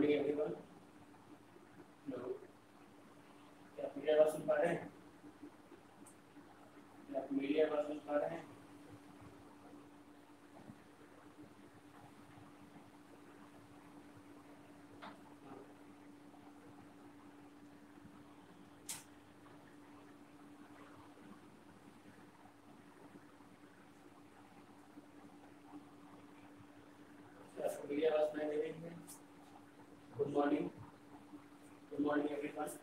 Morning everyone. Hello, क्या आप मेरी आवाज़ सुन पा रहे हैं? क्या आप मेरी आवाज़ सुन पा रहे हैं? क्या आपको मेरी आवाज़ सुनाई दे रही है? Good morning everyone.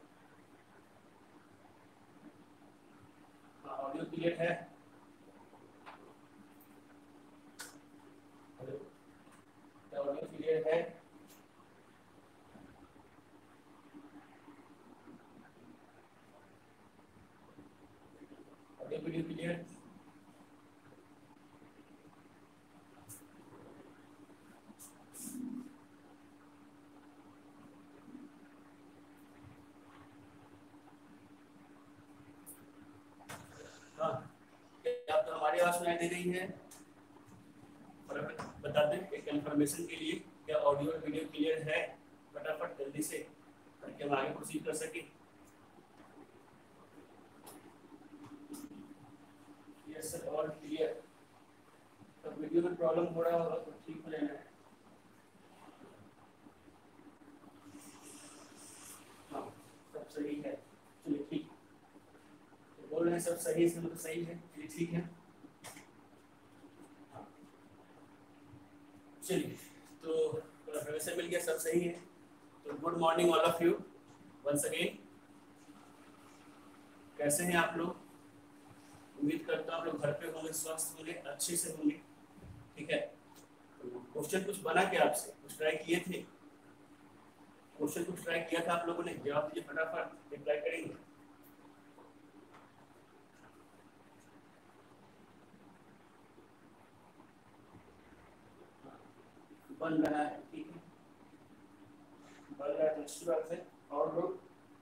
Audio clear है? हेलो, क्या ऑडियो क्लियर है? Audio video clear? हाँ, क्या आपको हमारी आवाज़ सुनाई दे रही है? फटाफट बता दें एक इन्फॉर्मेशन के लिए, क्या ऑडियो और वीडियो क्लियर है? फटाफट जल्दी से, ताकि हम आगे प्रोसीड कर सकें। Yes sir, all clear. तो वीडियो में प्रॉब्लम हो रहा होगा तो ठीक हो जाना है। हाँ, सब सही है। चलिए ठीक, तो बोल रहे हैं सब सही है, इसका मतलब सही है। चलिए ठीक है। हाँ, चलिए तो प्रोफेसर मिल गया, सब सही है। तो good morning all of you once again. कैसे हैं आप लोग? उम्मीद करता हूँ आप लोग घर पे होंगे, स्वस्थ होंगे, अच्छे से होंगे। ठीक है, तो क्वेश्चन कुछ बना के आपसे कुछ ट्राई किए थे? क्वेश्चन कुछ ट्राई किया था आप लोगों ने? जवाब दीजिए फटाफट, रिप्लाई करेंगे। बन रहा है, ठीक है, बन रहा है तो अच्छी बात है। और लोग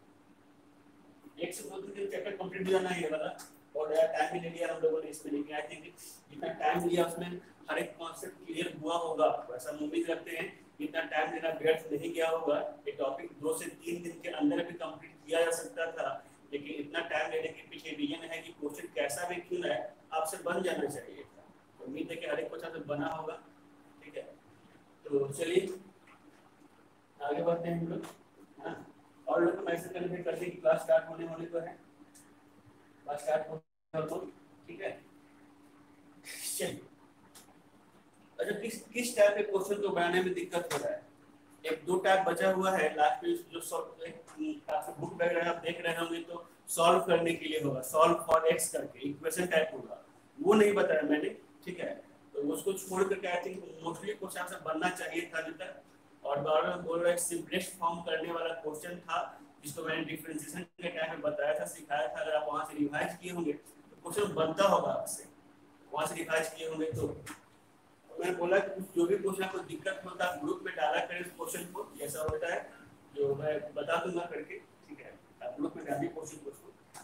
एक से दो दिन चैप्टर कंप्लीट हो जाना है ये वाला, और यार टाइम भी ले लिया हम लोगों ने इसमें, लेकिन आई थिंक जितना टाइम लिया उसमें हर एक कॉन्सेप्ट क्लियर हुआ होगा, वैसा हम उम्मीद रखते हैं। इतना टाइम लेना व्यर्थ नहीं गया होगा। ये टॉपिक 2 से 3 दिन के अंदर भी कंप्लीट किया जा सकता था, लेकिन इतना टाइम लेने के पीछे रीजन है कि क्वेश्चन कैसा भी क्यों ना है आपसे बन जाना चाहिए था। तो उम्मीद है कि हर एक क्वेश्चन से बना होगा। ठीक है, तो चलिए आगे बढ़ते हैं हम लोग। हाँ, और लोग मैसेज करने करते कि क्लास स्टार्ट होने वाली तो है, क्लास स्टार्ट होने तो ठीक है। चलिए, अच्छा किस टाइप के क्वेश्चन को बनाने में दिक्कत हो रहा है? एक दो टाइप बचा हुआ है लास्ट में, जो आपके बुक वगैरह आप देख रहे होंगे तो सॉल्व करने के लिए होगा, सॉल्व फॉर एक्स करके इक्वेशन टाइप होगा, वो नहीं बताया मैंने। ठीक है, तो उसको छोड़ करके आई थिंक मोस्टली क्वेश्चन से बनना चाहिए था अभी तक। और बार बार बोल रहा है सिंपलेस्ट फॉर्म करने वाला क्वेश्चन था, जिसको मैंने डिफरेंशिएशन के टाइम में बताया था, सिखाया था। अगर आप वहां से रिवाइज किए होंगे तो क्वेश्चन बनता होगा आपसे, वहां से रिवाइज किए होंगे तो। मैं बोला कि जो भी क्वेश्चन आपको दिक्कत होता है ग्रुप में डाला करें उस क्वेश्चन को, जैसा होता है जो मैं बता दूंगा करके। ठीक है, आप ग्रुप में डालिए क्वेश्चन को।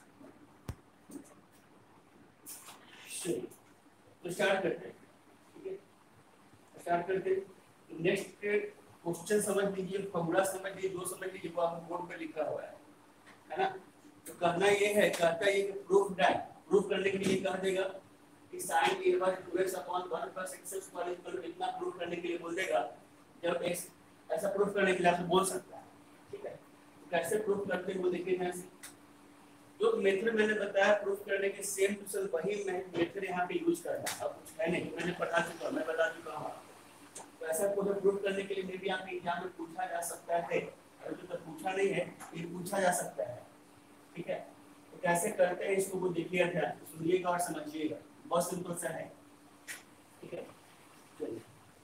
तो स्टार्ट करते हैं। ठीक है, स्टार्ट करते हैं। नेक्स्ट क्वेश्चन समझ लीजिए, फॉर्मूला समझ लीजिए, जो समझ लीजिए वो आपको बोर्ड पे लिखा हुआ है ना। तो कहना ये है, कहता है कि प्रूफ दैट, प्रूफ करने के लिए कह देगा कि sin a inverse 2x upon 1 plus x square equal to इतना प्रूफ करने के लिए बोल देगा। जब x ऐसा प्रूफ करने के लिए आपसे बोल सकता है। ठीक है, तो कैसे प्रूफ करते हैं वो देखिए। मैं जो मेथड मैंने बताया प्रूफ करने के सेम टू सेम वही मेथड यहाँ पे यूज करना है। अब कुछ है नहीं, मैंने पढ़ा चुका, मैं बता चुका हूँ। तो ऐसा कोई प्रूफ करने के लिए भी आपके एग्जाम में पूछा जा सकता है, अगर तो पूछा नहीं है ये पूछा जा सकता है। ठीक है, तो कैसे करते हैं इसको वो देखिएगा, ध्यान सुनिएगा और समझिएगा, बहुत सिंपल सा है। ठीक है, चलिए।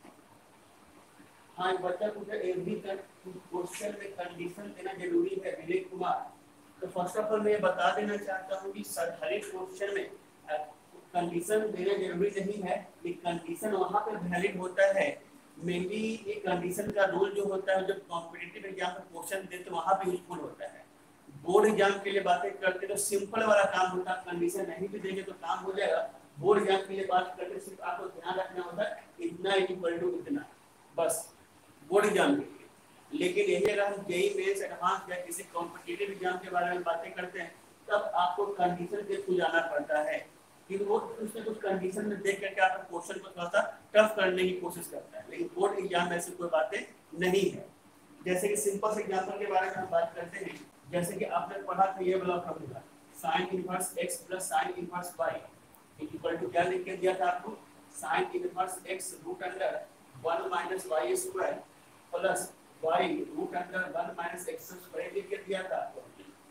हाँ, बच्चा पूछा एवरी क्वेश्चन में कंडीशन देना जरूरी है विवेक कुमार। तो फर्स्ट ऑफ ऑल मैं बता देना चाहता हूँ कि हर एक क्वेश्चन में कंडीशन देना जरूरी नहीं है। ये कंडीशन वहाँ पे वैलिड होता है, मेनली ये कंडीशन का रोल जो होता है जब कॉम्पिटिटिव एग्जाम में क्वेश्चन देते वहाँ पे यूजफुल होता है। बोर्ड एग्जाम के लिए बातें करते तो सिंपल वाला काम होता है, कंडीशन नहीं भी देंगे तो काम हो जाएगा। बोर्ड एग्जाम के लिए बात करते सिर्फ आपको ध्यान रखना होता है इतना इक्वल टू इतना, बस बोर्ड एग्जाम के लिए। लेकिन यही अगर हम जेईई मेंस एडवांस या किसी कॉम्पिटिटिव एग्जाम के बारे में बातें करते हैं तब आपको कंडीशन के थ्रू जाना पड़ता है कि वो उसमें कुछ कंडीशन में देख करके आपका क्वेश्चन को थोड़ा सा टफ करने की कोशिश करता है, लेकिन बोर्ड एग्जाम में ऐसी कोई बातें नहीं है। जैसे कि सिंपल से एग्जांपल के बारे में हम बात करते हैं, जैसे कि आपने पढ़ा था ये वाला formula sin inverse x plus sin inverse y equal to क्या लिख के दिया था आपको, sin inverse x root under 1 minus y square plus y root under 1 minus x square लिख के दिया था आपको,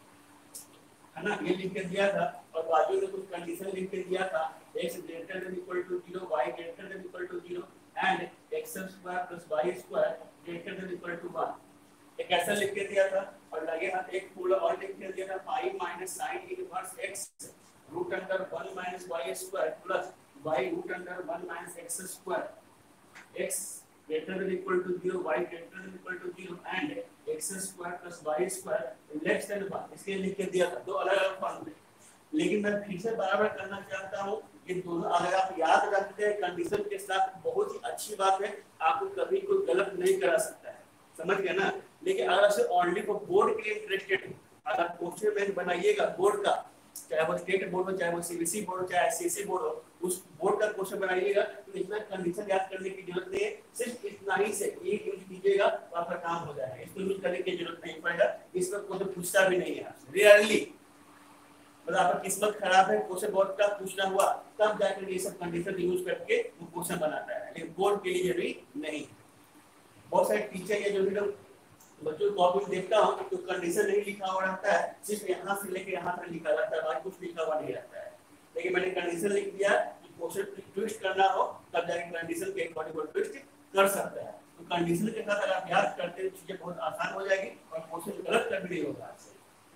है ना, ये लिख के दिया था। और बाजू में कुछ कंडीशन लिख के दिया था x greater than equal to 0 y greater than equal to 0 and x square plus y square greater than equal to 1। एक ऐसा लिख के दिया था और लगे हाथ एक पूरा और लिख के दिया था pi minus sin inverse x root under 1 minus y square plus y root under 1 minus x square x greater than equal to 0 y greater than equal to 0 and x square plus y square less than 1 इसके लिख के दिया था। दो अलग-अलग फॉर्मूले, लेकिन मैं फिर से बराबर करना चाहता हूँ कि दोनों अगर आप याद रखते हैं कंडीशन के साथ बहुत ही अच्छी बात है, आपको कभी कोई गलत नहीं करा सकता है, समझ गए ना। लेकिन अगर से ओनली फॉर बोर्ड के लिए इंटरेस्टेड अगर क्वेश्चन बैंक बनाइएगा बोर्ड का, चाहे वो स्टेट बोर्ड हो चाहे वो सीबीएसई बोर्ड हो चाहे आईसीएसई बोर्ड हो, उस बोर्ड का क्वेश्चन बनाइएगा तो इतना कंडीशन याद करने की जरूरत नहीं है, सिर्फ इतना ही से एक यूज कीजिएगा तो आपका काम हो जाएगा, इसको यूज करने की जरूरत नहीं पड़ेगा। इसमें कोई पूछता भी नहीं है आपसे, रियरली मतलब आपका किस्मत खराब है क्वेश्चन बोर्ड का पूछना हुआ तब जाकर ये सब कंडीशन यूज करके वो क्वेश्चन बनाता है, लेकिन बोर्ड के लिए जरूरी नहीं। बहुत सारे टीचर या जो भी लोग बच्चों कॉपी में देखता हूँ तो कंडीशन नहीं लिखा हुआ रहता है, सिर्फ यहाँ से लेके यहाँ तक लिखा रहता है, बाकी कुछ लिखा हुआ नहीं रहता है। लेकिन मैंने कंडीशन लिख दिया कि क्वेश्चन ट्विस्ट करना हो तब जाके कंडीशन के अकॉर्डिंग वो ट्विस्ट कर सकता है। तो कंडीशन के साथ अगर आप याद करते हैं चीजें बहुत आसान हो जाएगी और क्वेश्चन गलत कर भी नहीं होगा आपसे,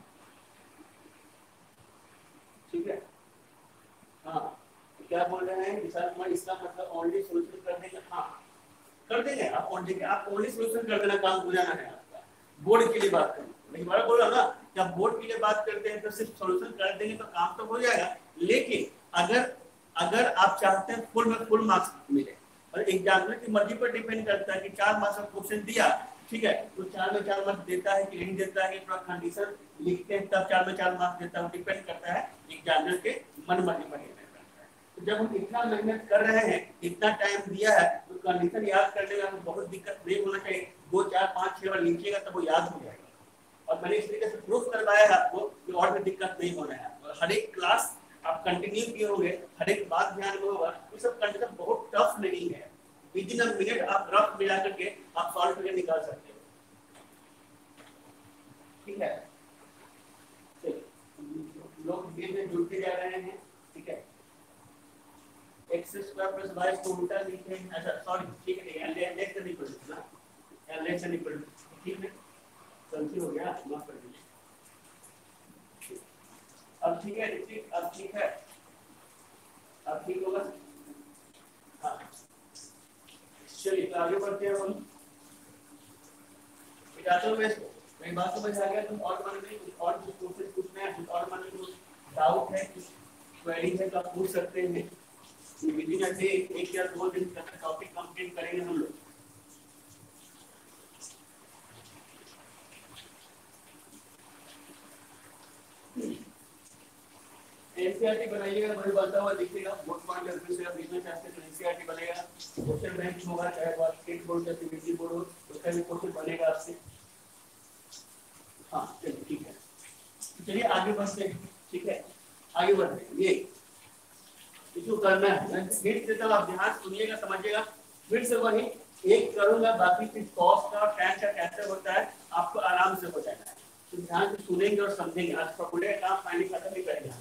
ठीक है। हाँ क्या बोल रहे हैं विशाल कुमार, इसका मतलब ओनली सॉल्यूशन कर देंगे, हाँ कर देंगे आप ओनली सॉल्यूशन कर देना काम हो जाना है आपका। बोर्ड के लिए बात करें, लेकिन बड़ा बोला ना जब बोर्ड के लिए बात करते हैं तो सिर्फ सॉल्यूशन कर देंगे तो काम तो हो जाएगा, लेकिन अगर आप चाहते हैं फुल में फुल मार्क्स मिले और एग्जामिनर की मर्जी पर डिपेंड करता है कि 4 मार्क्स का क्वेश्चन दिया, ठीक है, तो 4 में 4 मार्क्स देता है कि नहीं देता है, कि पूरा कंडीशन लिखते हैं तब 4 में 4 मार्क्स देता है, डिपेंड करता है एग्जामिनर के मन मर्जी पर डिपेंड करता है। तो जब हम इतना मेहनत कर रहे हैं, इतना टाइम दिया है, तो कंडीशन याद करने में आपको बहुत दिक्कत नहीं होना चाहिए, 2 4 5 6 बार लिखिएगा तब वो याद हो जाएगा। और मैंने इस तरीके से प्रूफ करवाया है आपको कि और भी दिक्कत नहीं होना है। और हर एक क्लास आप कंटिन्यू किए होंगे, हर एक बात ध्यान में होगा, ये सब कंडीशन बहुत टफ नहीं है, विद इन अ मिनट आप रफ मिला करके आप सॉल्व करके निकाल सकते हो, ठीक है। लोग धीरे जुड़ते जा रहे हैं, ठीक है। x स्क्वायर प्लस y को उल्टा लिखते हैं, अच्छा सॉरी ठीक है, लेस देन इक्वल टू ना, या लेस देन इक्वल टू, ठीक है, गलती हो गया, माफ कर दीजिए। अब ठीक है, अब ठीक है, अब ठीक होगा, हाँ चलिए तो आगे बढ़ते हैं हम। विद्यार्थियों में मेरी बात समझ आ गया, तुम और मन में कुछ और कुछ क्वेश्चन पूछना है, कुछ और मन में कुछ डाउट है, कुछ क्वेरी है तो आप पूछ सकते हैं। विदिन अ डे 1 या 2 दिन तक टॉपिक कंप्लीट करेंगे हम लोग। एनसीईआरटी बनाइएगा, बड़ी बनता हुआ दिखेगा, बोर्ड पॉइंट ऑफ व्यू से आप देखना चाहते हैं तो एनसीईआरटी बनेगा, क्वेश्चन बैंक होगा, चाहे वो स्टेट बोर्ड या सीबीएसई बोर्ड हो, उसका भी क्वेश्चन बनेगा आपसे। हाँ चलिए ठीक है, चलिए आगे बढ़ते हैं, ठीक है, आगे बढ़ते हैं। ये इसको करना है, फिर से तब आप ध्यान सुनिएगा, समझिएगा, फिर से वही एक करूंगा, बाकी फिर कॉस का टैन का कैसे होता है आपको आराम से हो जाएगा, तो ध्यान से सुनेंगे और समझेंगे। आज फॉर्मूले का काम फाइनली खत्म नहीं करेंगे,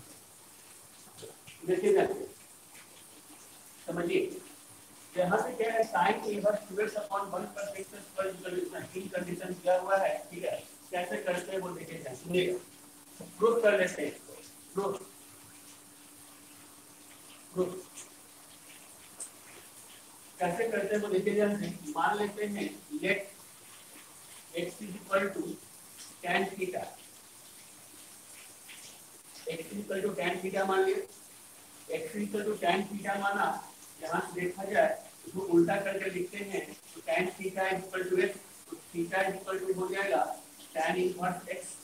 देखिए समझिए, यहाँ से क्या है sin इनवर्स 2x अपॉन 1 पर x स्क्वायर इक्वल टू तीन कंडीशन दिया हुआ है, ठीक है, कैसे करते हैं वो देखिए, सुनिएगा, प्रूफ कर लेते हैं, प्रूफ कैसे करते हैं वो देखिए। मान लेते हैं let x equal to tan theta, x equal to tan theta मान लिया, x equal to tan theta माना, यहाँ से देखा जाए इसको उल्टा करके लिखते हैं तो tan theta equal to x, theta equal to हो जाएगा tan inverse x,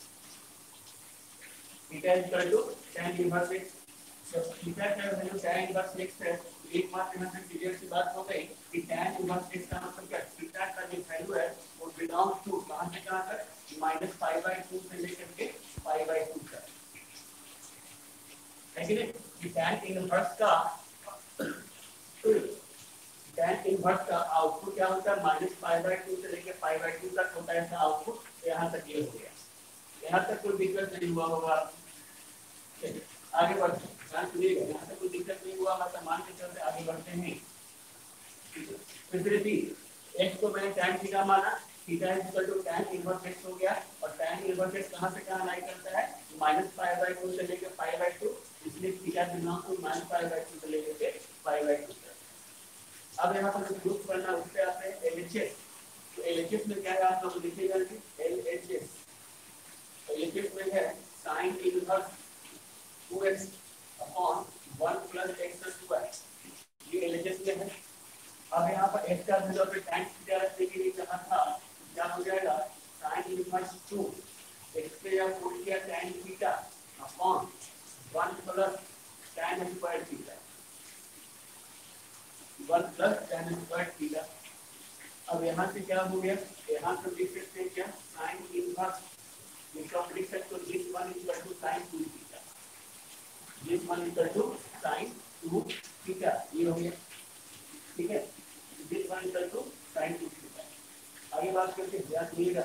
theta equal to tan inverse x। तो थीटा का वैल्यू tan इनवर्स x है, एक बात यहाँ से क्लियर सी बात हो गई कि tan इनवर्स x का मतलब क्या, थीटा का जो वैल्यू है वो बिलोंग्स टू कहां से कहां तक, -π/2 से लेकर के π/2 तक, है कि नहीं। कि tan इनवर्स का tan इनवर्स का आउटपुट क्या होता है, -π/2 से लेकर π/2 तक होता है इसका आउटपुट। यहाँ तक ये हो गया, यहाँ तक कोई दिक्कत नहीं हुआ होगा। आगे बढ़ते हैं, ध्यान सुनिएगा, यहाँ तक कोई दिक्कत नहीं हुआ, मतलब मान के चलते आगे बढ़ते हैं। फिर x को मैंने tan थीटा माना, theta equal to tan inverse x हो गया, और tan इनवर्स x कहां से कहां लाई करता है, -π/2 से लेकर π/2, इसलिए थीटा बिलोंग टू -π/2 से लेकर के π/2 तक। अब यहाँ पर प्रूफ करना, उस पे आते हैं LHS। तो LHS में क्या है, आप लोग लिखिएगा कि LHS में है sin inverse 2x upon 1 + x², ये LHS में है। अब यहाँ पर x का वैल्यू पे tan थीटा रखने के लिए कहा था, क्या हो जाएगा sin इनवर्स 2 x² होल किया tan theta upon 1 + tan² theta, 1 + tan² theta. अब यहाँ से क्या हो गया, यहाँ से लिख सकते हैं क्या, sin इनवर्स, इसका लिख सकते हो this one equal to sin 2 theta, this one equal to sin 2 theta, ये हो गया, ठीक है। this one equal to sin 2 theta. आगे बात करते हैं, ध्यान दीजिएगा,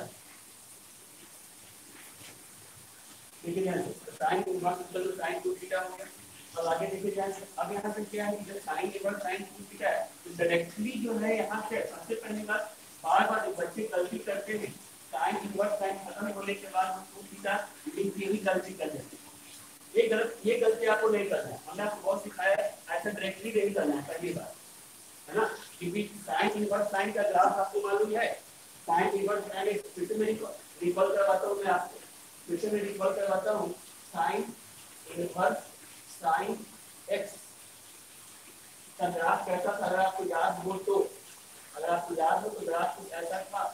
देखिए ध्यान से, sin inverse equal to sin 2 theta हो गया। अब आगे देखिए ध्यान से, अब यहाँ पे क्या है, जब sin इनवर्स sin 2 थीटा है तो डायरेक्टली जो है यहाँ से सबसे पहली बात, बार बार बच्चे गलती करते हैं, sin इनवर्स sin खत्म होने के बाद हम 2 थीटा लिख के ही गलती कर देते हैं। ये गलती आपको नहीं करना है, हमने आपको बहुत सिखाया है, ऐसा डायरेक्टली नहीं करना है, पहली बात है ना। क्योंकि sin इनवर्स sin का ग्राफ आपको मालूम है, sin इनवर्स sin फिर से मैं रिकॉल करवाता हूँ, मैं आपको फिर से मैं रिकॉल करवाता हूँ, sin इनवर्स sin x का ग्राफ कैसा था, अगर आपको याद हो तो, अगर आपको याद हो तो ग्राफ कुछ ऐसा था,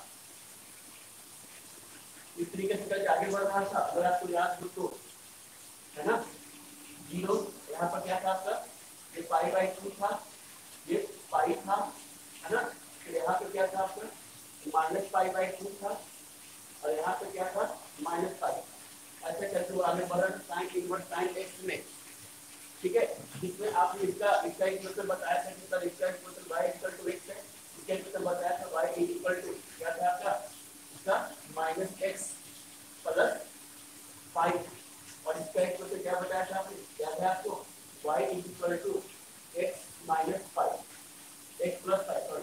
इस तरीके से आगे बढ़ रहा था, अगर आपको याद हो तो, है ना। 0 यहाँ पर क्या था आपका, ये π/2 था, ये पाई था, है ना। फिर यहाँ पे क्या था आपका, -π/2 था, और यहाँ पे क्या था, -π। ऐसे करते हुए आगे बढ़ रहे sin इनवर्स sin x में, ठीक है। जिसमें आपने इसका इक्वेशन बताया था, इसका इक्वेशन y = x है, इसका इक्वेशन बताया था y = क्या था आपका, इसका -x + π, और इसका इक्वेशन क्या बताया था आपने, क्या था आपको, y = x - π, x + π, sorry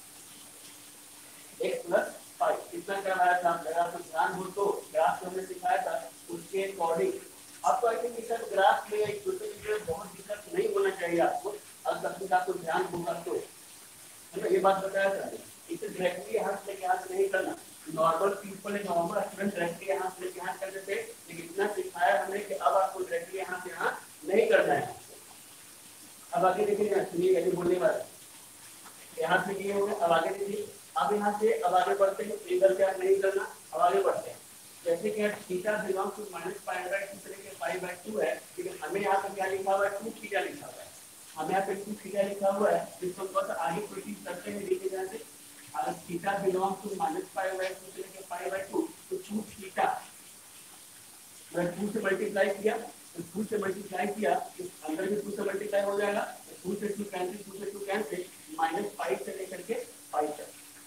x + π, इतना क्या आया था, अगर आपको ध्यान हो तो ग्राफ हमने सिखाया था, उसके अकॉर्डिंग आपको आई थिंक इसका ग्राफ में इक्वेशन में बहुत दिक्कत नहीं होना चाहिए आपको, अगर सब कुछ आपको ध्यान होगा तो, है ना। ये बात बताया था, इसे डायरेक्टली यहाँ से लेके यहाँ से नहीं करना, नॉर्मल पीपल है, नॉर्मल स्टूडेंट डायरेक्टली यहाँ से लेके यहाँ करते थे, लेकिन इतना सिखाया हमने कि अब आपको डायरेक्टली यहाँ से यहाँ नहीं करना है। अब आगे देखिए, सुनिए यदि बोलने वाला यहाँ से किए हुए, अब आगे देखिए, अब यहाँ से अब आगे बढ़ते हैं, इधर क्या नहीं करना, अब आगे बढ़ते हैं। जैसे कि थीटा बिलोंग्स टू -π/2 से लेकर π/2 है, लेकिन हमें यहाँ पे क्या लिखा हुआ है, 2 थीटा लिखा हुआ है, हमें यहाँ पे 2 थीटा लिखा हुआ है, इसको थोड़ा सा आगे प्रोसीड करते हैं, देखिए ध्यान से, अगर थीटा बिलोंग्स टू -π/2 से लेकर π/2, तो 2 थीटा मैं 2 से मल्टीप्लाई किया, तो 2 से मल्टीप्लाई किया, तो अंदर भी 2 से मल्टीप्लाई हो जाएगा, तो 2 से 2 कैंसिल, 2 से 2 कैंसिल, -π से लेकर के π तक,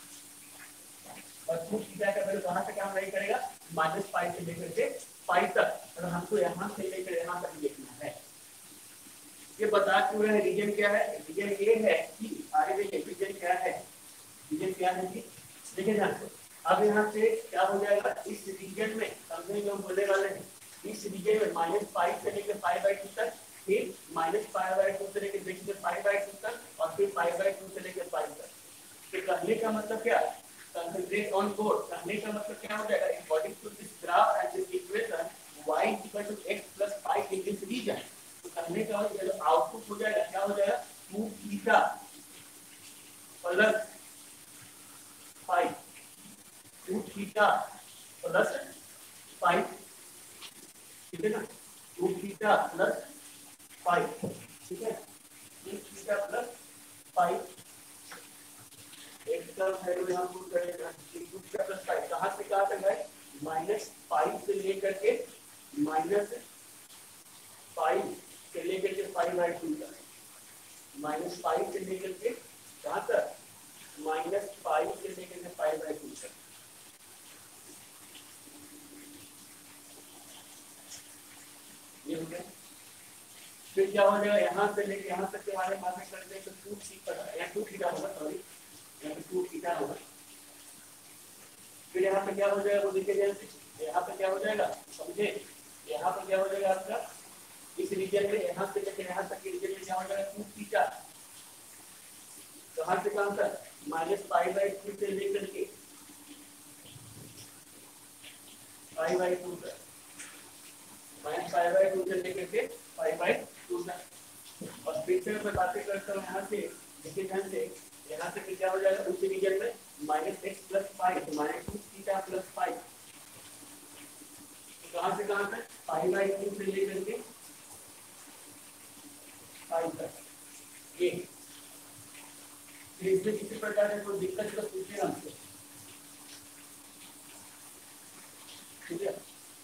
और 2 थीटा का वैल्यू कहां से कहां वैरी करेगा, -π से लेकर के π तक, और हमको यहां से लेकर यहां तक लिखना है। ये बता क्यों रहे हैं, रीजन क्या है, रीजन ये है कि आगे देखिए रीजन क्या है, रीजन क्या है कि देखिए ध्यान से, अब यहाँ से क्या हो जाएगा, इस रीजन में समझे जो बोलने वाले हैं, इस रीजन में -π से लेकर π/2 तक, फिर -π/2 से लेकर देखिए π/2 तक, और फिर π/2 से लेकर π तक। तो कहने का मतलब क्या, कंसंट्रेट ऑन बोर्ड, कहने का मतलब क्या हो जाएगा, according to this graph and this equation y = x + π in this region, तो कहने का मतलब आउटपुट हो जाएगा, क्या हो जाएगा, 2 थीटा + π, 2 थीटा प्लस 5, ठीक है ना, 2 थीटा प्लस 5, ठीक है, 2 थीटा प्लस 5 एक टर्म है जो यहाँ पुट करेगा 2 थीटा प्लस 5 कहाँ से कहाँ तक है, -5 से लेकर के -5 से लेकर के 5/2 तक, -5 से लेकर के कहाँ तक, -5 से लेकर के 5/2 तक। ये हो गया। फिर क्या हो जाएगा, यहाँ से लेके यहाँ तक के हमारे पास में करते हैं तो 2 थीटा या 2 थीटा होगा, सॉरी यहाँ पे 2 थीटा होगा। फिर यहाँ पे क्या हो जाएगा वो देखिए जैसे, यहाँ पे क्या हो जाएगा समझे, यहाँ पे क्या हो जाएगा आपका इस रीजन में, यहाँ से लेकर यहाँ तक के रीजन में क्या हो जाएगा 2 थीटा, कहाँ से कहाँ तक, -5/2 से लेकर के 5/2 तक, -5/2 से लेकर के 5/2 तक। और फिर से मैं बातें करता हूँ यहाँ से देखिए ध्यान से, यहाँ से क्या हो जाएगा उस रीजन में -x + 5 -2 थीटा + 5, कहाँ से कहाँ तक 5/2 से लेकर के 5 तक। ये इसमें किसी प्रकार से कोई दिक्कत तो पूछे हमसे, ठीक है।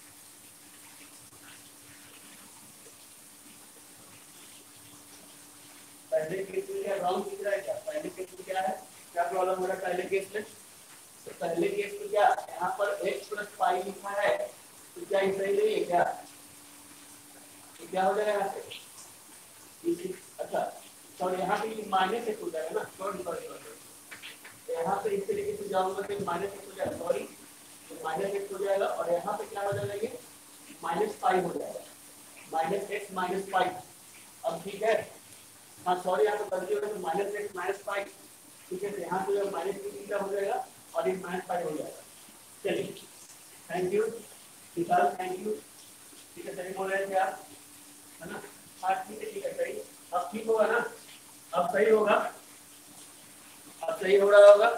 पहले केस में क्या रॉन्ग दिख रहा है, क्या पहले केस में क्या है, क्या प्रॉब्लम हो रहा है पहले केस में, तो पहले केस में क्या यहाँ पर x + 5 लिखा है तो क्या ये सही नहीं है क्या, तो क्या हो जाएगा यहाँ से, अच्छा सॉरी यहाँ पे माइनस एक हो जाएगा ना, सॉरी यहाँ पे इस तरीके से जाऊंगा तो -1 हो जाएगा, सॉरी तो -1 हो जाएगा, और यहाँ पे क्या हो जाएगा ये -5 हो जाएगा, -x - 5। अब ठीक है, हाँ सॉरी यहाँ पे गलती हो गई तो -x - 5, ठीक है, तो यहाँ पे -2 थीटा हो जाएगा और ये -5 हो जाएगा। चलिए thank you Vishal, thank you, ठीक है, सही बोल रहे थे आप, है ना, हाँ ठीक है सही, अब ठीक होगा ना, अब सही होगा, अब सही हो रहा होगा।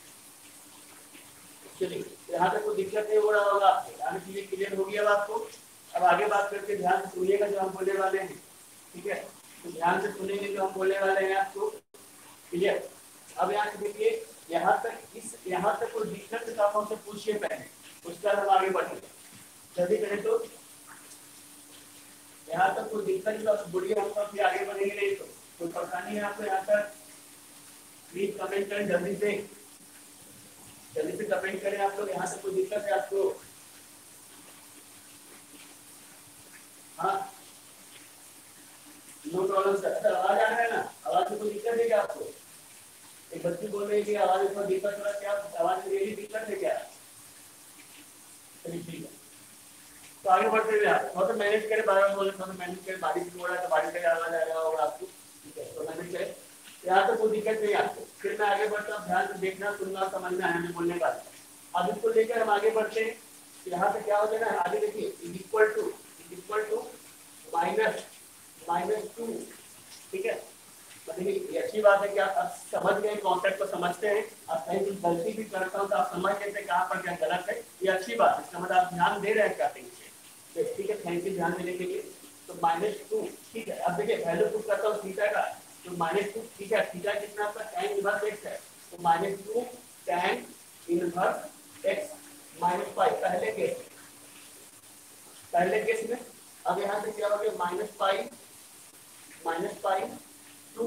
चलिए यहाँ पे कोई दिक्कत नहीं हो रहा होगा आपको, यहाँ चीजें क्लियर होगी अब आपको। अब आगे बात करके ध्यान से सुनिएगा जो हम बोलने वाले हैं, ठीक है, तो ध्यान से सुनेंगे जो हम बोलने वाले हैं आपको, क्लियर। अब यहाँ से देखिए यहाँ तक कोई दिक्कत तो आप हमसे पूछिए पहले, उसके बाद हम आगे बढ़ेंगे, जल्दी करें तो यहाँ तक कोई दिक्कत तो बोलिए, हम फिर आगे बढ़ेंगे, नहीं तो कोई परेशानी है आपको यहाँ तक प्लीज कमेंट करें, जल्दी से कमेंट करें आप लोग, यहाँ से कोई दिक्कत है आपको, हाँ नो प्रॉब्लम सर। अच्छा आवाज आ रहा है ना, आवाज में कोई दिक्कत है क्या आपको, एक बच्ची बोल रही है कि आवाज में दिक्कत हो रहा है, क्या आवाज में यही दिक्कत है क्या, चलिए ठीक है, तो आगे बढ़ते हुए आप थोड़ा मैनेज करें, बार-बार बोले थोड़ा मैनेज करें, बारिश भी हो रहा है तो बारिश का आवाज आ रहा होगा आपको, ठीक है, तो मैनेज करें, यहाँ तो कोई दिक्कत नहीं आपको। फिर मैं आगे बढ़ता हूँ, ध्यान से देखना सुनना समझना है बोलने का। अब इसको लेकर हम आगे बढ़ते हैं, यहाँ पे क्या हो जाएगा आगे देखिए, इक्वल टू -2, ठीक है, मतलब ये अच्छी बात है कि आप समझ गए, कॉन्सेप्ट को समझते हैं। अब कहीं कुछ गलती भी करता हूँ तो आप समझ लेते हैं कहाँ पर क्या गलत है, ये अच्छी बात है, इसका मतलब आप ध्यान दे रहे हैं क्या कहीं से, ठीक है, थैंक यू ध्यान देने के लिए। तो -2, ठीक है, अब देखिए वैल्यू पुट करता हूँ थीटा का, तो -2 थीटा कितना आपका tan इनवर्स x है, तो -2 tan इनवर्स x -5 पहले केस में। अब यहाँ से क्या हो गया -5 2,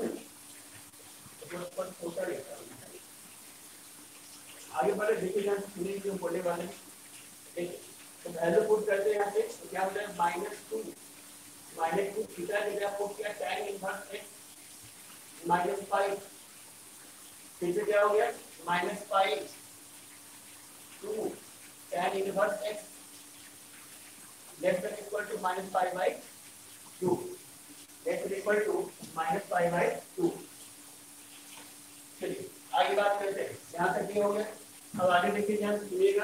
आगे बढ़े देखिए यहाँ सुनिए जो बोलने वाले हैं, तो वैल्यू पुट करते हैं यहाँ पे, तो क्या हो जाएगा -2 थीटा की जगह पुट किया tan इनवर्स x -5, फिर से क्या हो गया -5 2 tan inverse x less than equal to -5/2, less than equal to -5/2। चलिए आगे बात करते हैं, यहाँ तक ये हो गया। अब आगे देखिए ध्यान से सुनिएगा,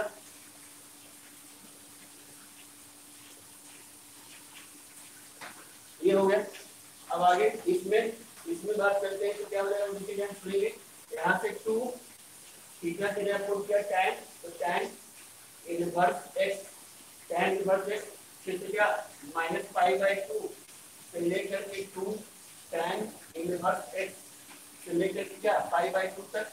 ये हो गया। अब आगे इसमें बात करते हैं तो क्या हो जाएगा, उनके ध्यान सुनिए, यहाँ से 2 थीटा के लिए पुट किया tan, तो tan inverse x, tan inverse x फिर से क्या माइनस पाई बाई 2 से लेकर के 2 tan इनवर्स x से लेकर के क्या पाई बाई 2 तक,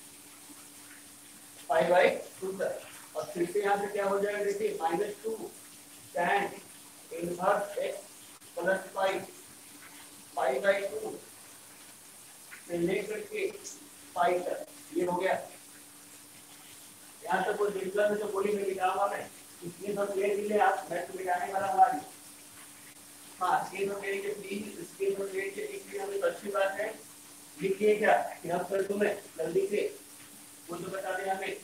पाई बाई 2 तक। और फिर से यहाँ पे क्या हो जाएगा देखिए minus 2 tan inverse x plus pi pi by 2 से लेकर के पाई तक, ये हो गया। यहाँ तक कोई दिक्कत है तो बोली मैं लिखा हुआ मैं इसलिए सब ले लीजिए आप, मैं तो लिखाने वाला हूँ। हाँ स्क्रीन पर मेरे के प्लीज स्क्रीन पर मेरे के लिखिए, हमें अच्छी बात है लिखिए क्या कि हम कर तुम्हें जल्दी से वो तो बता दें हमें,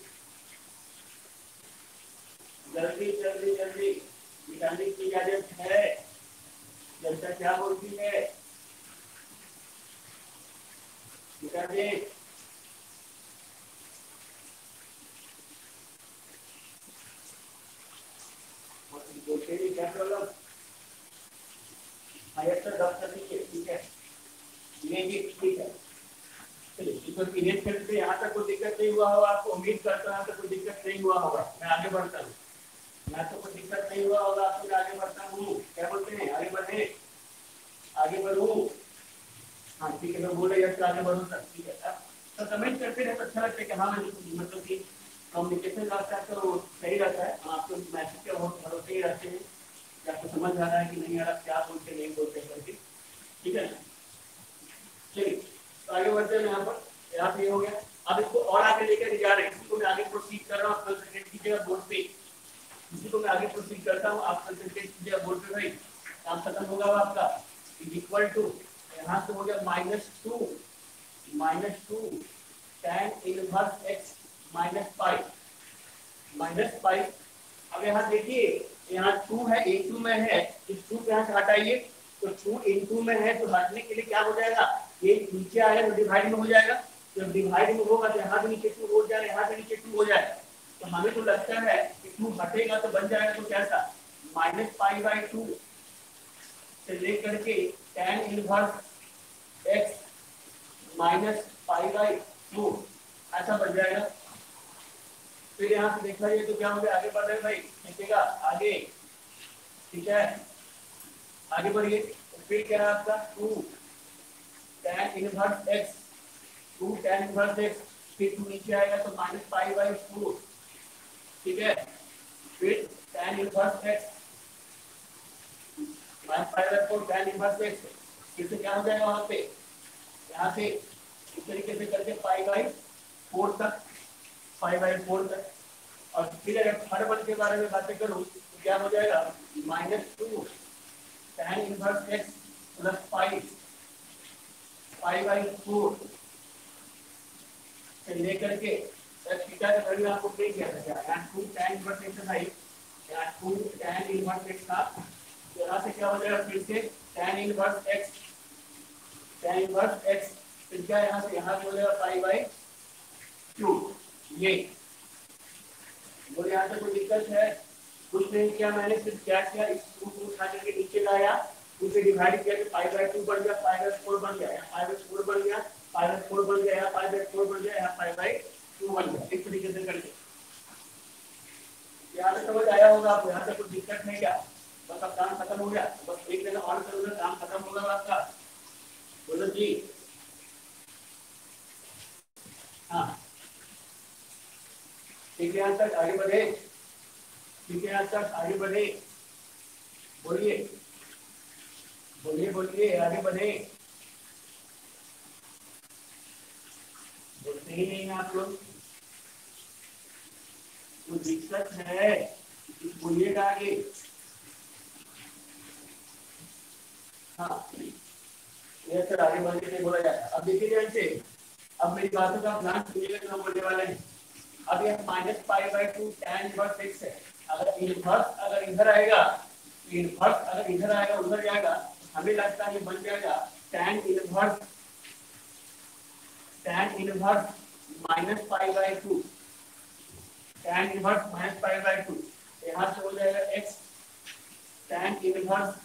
जल्दी जल्दी जल्दी निकालने की इजाजत है। जनता क्या बोलती है निकाल दे। क्या प्रॉब्लम ठीक है ये ठीक है। चलिए इसको इरेज करते हैं। यहाँ तक कोई दिक्कत नहीं हुआ होगा आपको, उम्मीद करता हूँ तो कोई दिक्कत नहीं हुआ होगा। मैं आगे बढ़ता हूँ, मैं तो कोई दिक्कत नहीं हुआ होगा आपको, मैं आगे बढ़ता हूँ। क्या बोलते हैं आगे बढ़े, आगे बढ़ूँ? हाँ ठीक है, मैं बोल रही हूँ आगे बढ़ूँ सर, ठीक है। तो कमेंट करते रहे तो अच्छा लगता है कि हाँ मतलब कि कम्युनिकेशन रहता है तो सही रहता है, आपको मैसेज के भरोसे ही रहते हैं कि आपको समझ आ रहा है कि नहीं आ रहा, क्या बोलते नहीं बोलते करके, ठीक है। चलिए तो आगे बढ़ते हैं। यहाँ पे हो गया। अब इसको और आगे लेकर जा रहे हैं, इसको मैं आगे प्रोसीड कर रहा हूँ। कंसंट्रेट कीजिएगा बोर्ड पे, इसी को मैं आगे प्रोसीड करता हूँ। आप कंसंट्रेट कीजिएगा बोर्ड पे भाई, काम खत्म होगा आपका। इज इक्वल टू यहाँ से हो गया -2 tan inverse x minus pi. अब यहाँ देखिए यहाँ 2 है, a2 में है, इस 2 को यहाँ से हटाइए तो 2 into में है, तो हटने के लिए क्या हो जाएगा, ये नीचे आएगा तो डिवाइड में हो जाएगा। जब डिवाइड में होगा तो यहाँ से नीचे 2 हो जाएगा, यहाँ से नीचे 2 हो जाएगा। तो हमें तो लगता है कि 2 हटेगा तो बन जाएगा तो कैसा -पाई/2 से लेकर के tan inverse x minus pi ऐसा बन जाएगा। फिर यहाँ से देखा जाए तो क्या हो गया, आगे बढ़ रहे भाई, देखिएगा आगे, ठीक है आगे बढ़िए। तो फिर क्या है आपका 2 tan इनवर्स x, फिर 2 नीचे आएगा तो -पाई/4, ठीक है। फिर tan inverse x -pi tan inverse x, फिर से क्या हो जाएगा वहां पे, यहाँ से इस तरीके से करके पाई/4 तक, पाई/4 तक। और फिर अगर हर बल के बारे में बातें करूं तो क्या हो जाएगा -2 tan inverse x plus pi से लेकर के थीटा का वैल्यू आपको प्ले किया था, यहाँ 2 tan इनवर्स x था, यहाँ 2 tan इनवर्स x था, तो यहाँ से क्या हो जाएगा फिर से tan इनवर्स x, फिर क्या यहाँ से यहाँ हो जाएगा पाई/2। ये बोले यहाँ से कोई दिक्कत है? कुछ नहीं किया मैंने, सिर्फ क्या किया, इस 2 को उठा के नीचे लाया, 2 से डिवाइड किया तो पाई/2 बन गया, पाई/4 बन गया, पाई/4 बन गया, पाई/4 बन गया, पाई/4 बन गया, पाई/2 बन गया। इस तरीके से करके यहाँ से समझ आया होगा आपको, यहाँ से कुछ दिक्कत नहीं क्या? बस अब काम खत्म हो गया, बस एक जगह ऑन करोगे काम खत्म होगा आपका। बोलो जी हाँ ठीक है, यहाँ तक आगे बढ़े, ठीक है यहाँ तक आगे बढ़े, बोलिए बोलिए बोलिए आगे बढ़े, बोलते ही नहीं आप लोग, कुछ दिक्कत है बोलिएगा आगे। हाँ ये सर आगे बढ़ के बोला जाता है। अब देखिए जैसे अब मेरी बातों का ध्यान सुनिएगा जो हम बोलने वाले हैं। अब ये -पाई/2 tan इनवर्स x है, अगर इनवर्स अगर इधर आएगा, इनवर्स अगर इधर आएगा उधर जाएगा, हमें लगता है ये बन जाएगा tan inverse -pi, tan inverse -pi, यहाँ से हो जाएगा x tan इनवर्स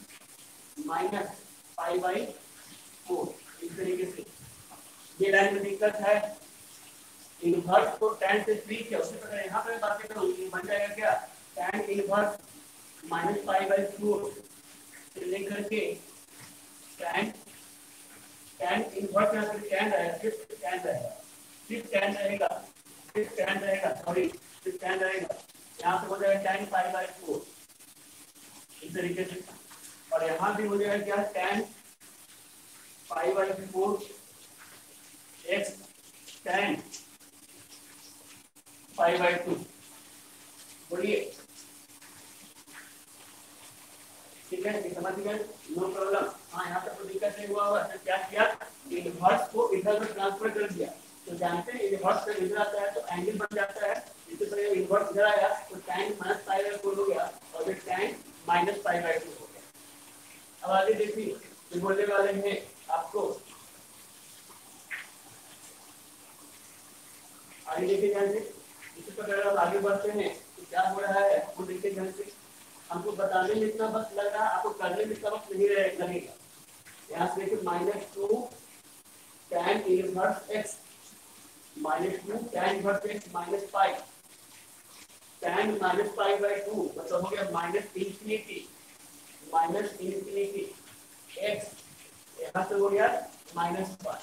-पाई/4। इस तरीके से ये लाइन में दिक्कत है, इनवर्स को tan से फ्री किया, उसी प्रकार यहाँ पे बातें करूँ ये बन जाएगा क्या tan इनवर्स -π/4 से लेकर के tan इनवर्स यहाँ पे tan रहेगा, फिर tan रहेगा, फिर tan रहेगा, फिर tan रहेगा, सॉरी फिर tan रहेगा, यहाँ पे हो जाएगा tan π/4 इस तरीके से, और यहाँ भी हो जाएगा क्या tan π/4 x tan π/2 बोलिए, ठीक है, समझ गए, नो प्रॉब्लम। हाँ यहाँ तक तो दिक्कत नहीं हुआ होगा, तो क्या किया इनवर्स को इधर में ट्रांसफर कर दिया, तो जानते हैं इनवर्स का इधर आता है तो एंगल बन जाता है, इसी तरह इनवर्स इधर आया तो tan -π/4 हो गया और फिर tan -π/2 हो गया। अब आगे देखिए तो बोलने वाले हैं आपको, आगे देखिए ध्यान से, इसी प्रकार हम आगे बढ़ते हैं तो क्या हो रहा है वो देखिए ध्यान से, हमको बताने में इतना वक्त लग रहा है, आपको करने में इतना वक्त नहीं लगेगा। यहाँ से देखिए -2 tan inverse x -2 tan inverse x -π tan -π/2 मतलब हो गया -∞ x, यहाँ से हो गया -1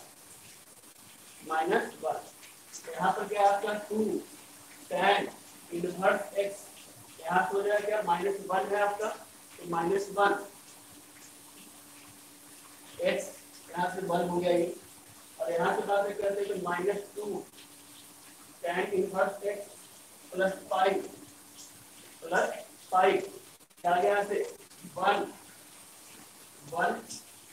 यहाँ पर क्या आपका 2 tan इनवर्स x, यहाँ से हो जाएगा क्या -1 है आपका, तो -1 x यहाँ से 1 हो गया ये, और यहाँ से बात करते हैं तो -2 tan inverse x plus pi क्या आ गया यहाँ से 1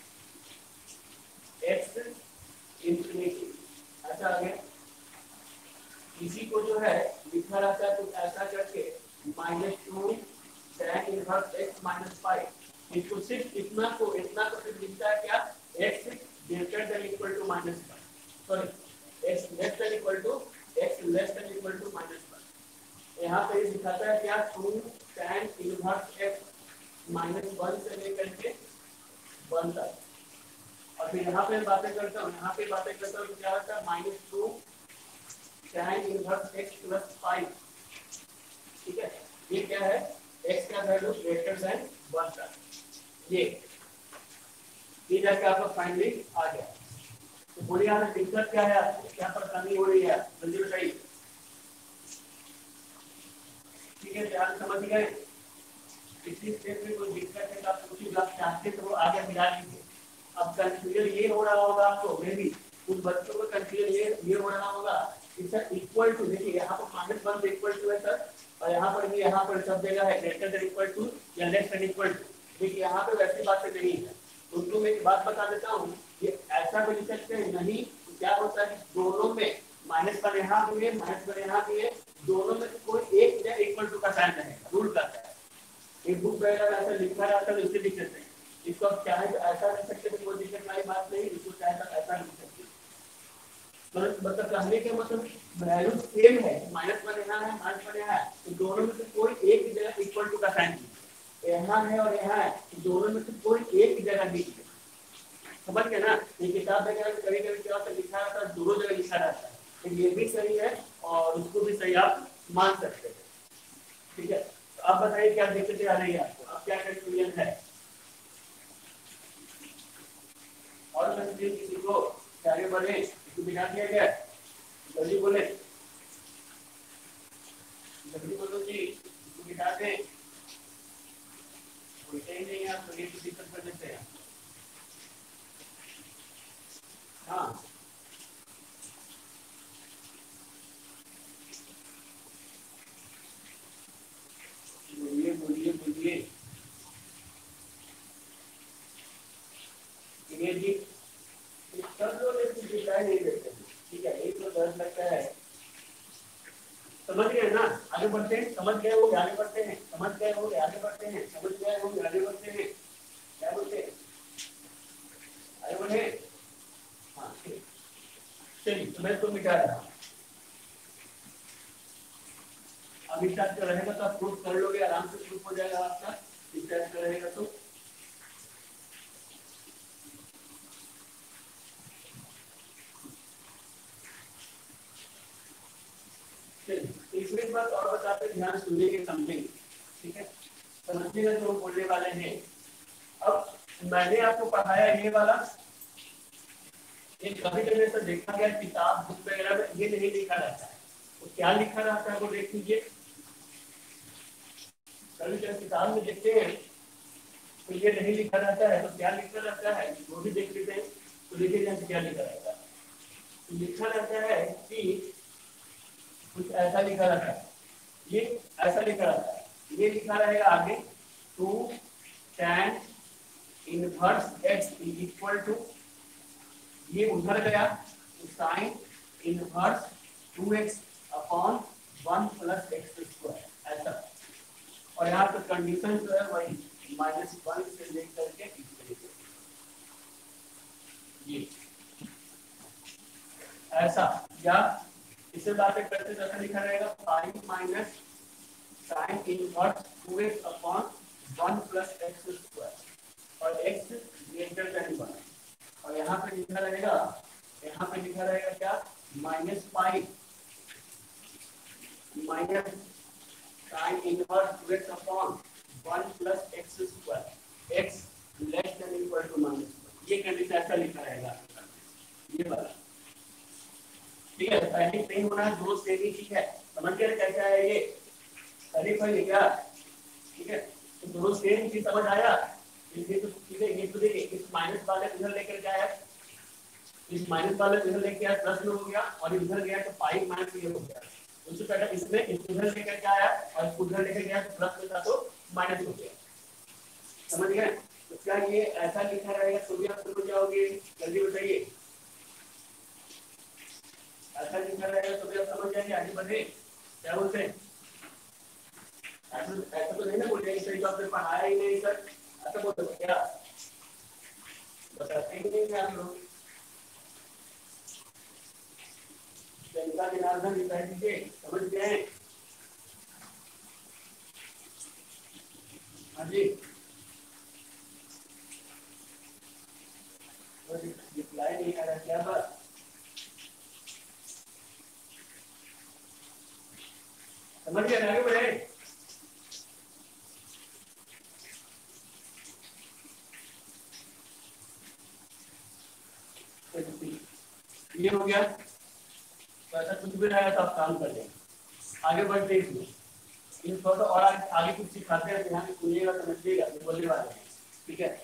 x इंफिनिटी, ऐसा आ गया। इसी को जो है लिखा रहता है तो ऐसा करके -2 tan इनवर्स x -π, इसको सिर्फ इतना को सिर्फ लिखता है क्या x greater than equal to -1, sorry x less than equal to -1, यहाँ पे दिखाता है क्या 2 tan इनवर्स x -1 से लेकर के 1 तक, और फिर यहाँ पे बातें करता हूँ तो क्या होता है -2 tan इनवर्स x प्लस 5, ठीक है, ये क्या है x का वैल्यू ग्रेटर देन 1 तक, ये जाके आपका फाइनली आ गया। तो बोलिए यहाँ दिक्कत क्या है, आपको क्या परेशानी हो रही है, जल्दी बताइए, ठीक है, ध्यान समझ गए, किसी स्टेप में कोई दिक्कत है तो आप पूछिए, आप चाहते तो आगे मिला लीजिए। अब कंफ्यूजन ये हो रहा होगा आपको, मे भी कुछ बच्चों को कंफ्यूजन ये हो रहा होगा कि सर इक्वल टू, देखिए यहाँ पर -1 इक्वल टू है सर, और यहाँ पर भी सब जगह है ग्रेटर देन इक्वल टू या लेस देन इक्वल टू, देखिए यहाँ पे वैसी बातें नहीं है। उनको मैं एक बात बता देता हूँ, ये ऐसा भी लिख सकते हैं नहीं, क्या होता है दोनों में -1 यहाँ भी है -1 यहाँ भी है, दोनों में कोई एक या इक्वल टू का साइन रहेगा, रूल करता है। एक बुक वगैरह ऐसा लिखा रहता है उसे लिख सकते हैं, इसको आप चाहे तो ऐसा लिख सकते हैं, कोई दिक्कत वाली बात नहीं, इसको चाहे तो ऐसा लिख सकते हैं, मतलब कहने के मतलब वैल्यू सेम है, -1 यहाँ है -1 यहाँ है, तो दोनों में से कोई एक जगह इक्वल टू का साइन यहाँ है और यहाँ है, दोनों में से कोई एक जगह दीजिए, समझ गए ना। ये किताब वगैरह में कभी कभी क्या लिखा रहता है, दोनों जगह लिखा रहता है, तो ये भी सही है और उसको भी सही आप मान सकते हैं, ठीक है। तो आप बताइए क्या दिक्कतें आ रही है आपको, अब क्या कंफ्यूजन है, और कंफ्यूजन किसी को आगे बढ़े, इसको बिठा दिया गया, जल्दी बोले, जल्दी बोलो जी, इसको बिठा दे, बोलते ही नहीं आप, तो ये तो दिक्कत कर देते हैं। हाँ बोलिए बोलिए बोलिए, ये जी सब लोग इसको दिखाई नहीं देते, ठीक है, एक तो डर लगता है, समझ गए ना, आगे बढ़ते हैं, समझ गए हो आगे बढ़ते हैं, समझ गए हो आगे बढ़ते हैं, समझ गए हो आगे बढ़ते हैं, क्या बोलते हैं आगे बढ़े, हाँ ठीक, चलिए तो मैं तो मिटा रहा हूँ, अब इस टाइप का रहेगा तो आप प्रूफ कर लोगे, आराम से प्रूफ हो जाएगा आपका, इस टाइप का रहेगा तो ध्यान सुनिए समझेंगे, ठीक है, समझिएगा जो बोलने वाले हैं। अब मैंने आपको पढ़ाया ये वाला, एक कभी कभी ऐसा देखा गया किताब बुक वगैरह में ये नहीं लिखा रहता है, तो क्या लिखा रहता है वो देख लीजिए। कभी कभी किताब में देखते हैं तो ये नहीं लिखा रहता है, तो क्या लिखा रहता है वो भी देख लेते हैं। तो देखिए यहाँ क्या लिखा रहता है, तो लिखा रहता है कि कुछ ऐसा लिखा रहता है, ये ऐसा लिखा रहता है, ये लिखा रहेगा आगे 2 tan inverse x is equal to, ये उधर गया तो sine inverse 2x upon 1 plus x square ऐसा। और यहाँ पे कंडीशन जो है वही -1 से लेकर के इस तरीके ये ऐसा, या इसे बातें करते जैसा लिखा रहेगा 5 minus sine inverse 2x upon 1 plus x square और x ग्रेटर देन 1। और यहाँ पे लिखा रहेगा क्या -5 minus sine inverse 2x upon 1 plus x square x less than equal to -1। ये कंडीशन ऐसा लिखा रहेगा ये वाला, ठीक है। पहले नहीं होना है, दो सेम ही चीज है, समझ गए कैसा है ये, तारीफ है क्या, ठीक है। तो दोनों सेम चीज समझ आया। ये तो ठीक है, ये तो देखिए इस माइनस वाले इधर लेकर क्या है, इस माइनस वाले इधर लेके आया प्लस में हो गया, और इधर गया तो 5 माइनस ये हो गया। उससे पहले इसमें इधर लेकर क्या आया और उधर लेकर गया तो प्लस में था तो माइनस हो गया, समझ गए। तो क्या ये ऐसा लिखा रहेगा तो भी आप समझ जाओगे, जल्दी बताइए। ऐसा लिखा रहेगा तो भी आप समझ जाएंगे, आगे बढ़े। क्या बोलते हैं, ऐसा तो नहीं ना बोलिए सही, तो आपने पढ़ाया ही नहीं सर, ऐसा बोल सकते क्या, बताते ही नहीं आप लोग। इनका जनार्दन दिखाई दीजिए, समझ गए। हाँ जी, रिप्लाई नहीं आ रहा, क्या बात, समझ गए, आगे बढ़े। ये हो गया, तो ऐसा कुछ भी रहेगा तो आप काम कर लेंगे। आगे बढ़ते इसमें इन थोड़ा और आगे कुछ सिखाते हैं, ध्यान सुनिएगा समझिएगा, बोलने वाले हैं, ठीक है।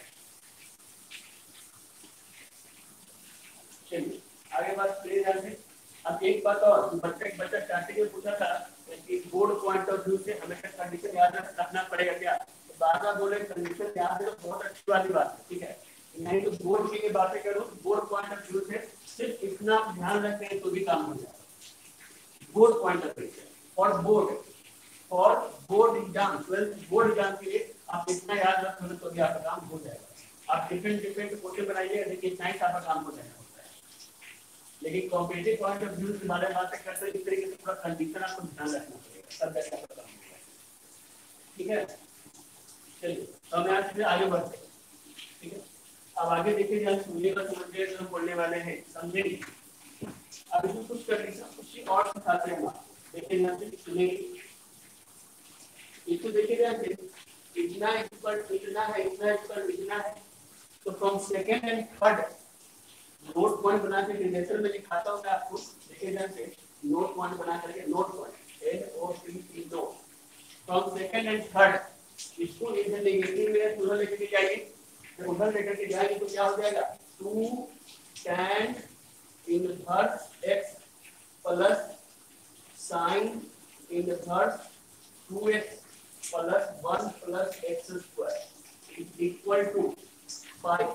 चलिए आगे बात प्लीज ध्यान से। अब एक बात और, बच्चा स्टार्टिंग में पूछा था कि बोर्ड पॉइंट ऑफ व्यू से हमेशा कंडीशन याद रखना पड़ेगा क्या, तो बार बार बोले कंडीशन याद है तो बहुत अच्छी वाली बात है, ठीक है। नहीं तो बोर्ड की बातें करूँ, बोर्ड पॉइंट ऑफ व्यू से सिर्फ इतना ध्यान रखते हैं तो भी काम हो जाएगा। बोर्ड पॉइंट ऑफ व्यू से और board exam, 12th board exam के लिए आप इतना याद रखोगे तो भी आपका काम हो जाएगा। आप डिफरेंट क्वेश्चन बनाइए, देखिए इतना ही आपका काम हो जाएगा। लेकिन कॉम्पिटिटिव पॉइंट ऑफ व्यू से बारे में बातें करते हैं, इस तरीके से पूरा कंडीशन आपको ध्यान रखना पड़ेगा, सब ऐसा काम होगा, ठीक है। चलिए तो हम यहाँ से आगे बढ़ते हैं, ठीक है। अब आगे देखिए, जहाँ सुनिएगा समझिए, जो बोलने वाले हैं समझेंगे। अब इसमें कुछ कंडीशन कुछ और सिखाते हैं हम, देखिए यहाँ से सुनिए। इसको देखिए ध्यान से, इतना इक्वल इतना है, इतना इक्वल इतना है, तो from second and third note point बना के रिलेशन में लिखाता हूं मैं आपको, देखिए ध्यान से, नोट पॉइंट बना करके, note point NOT note from second and third. इसको इधर नेगेटिव में उधर लेकर के जाइए, जब उधर लेकर के जाएंगे तो क्या हो जाएगा 2 tan inverse x plus sine inverse 2x plus 1 plus x square is equal to 5।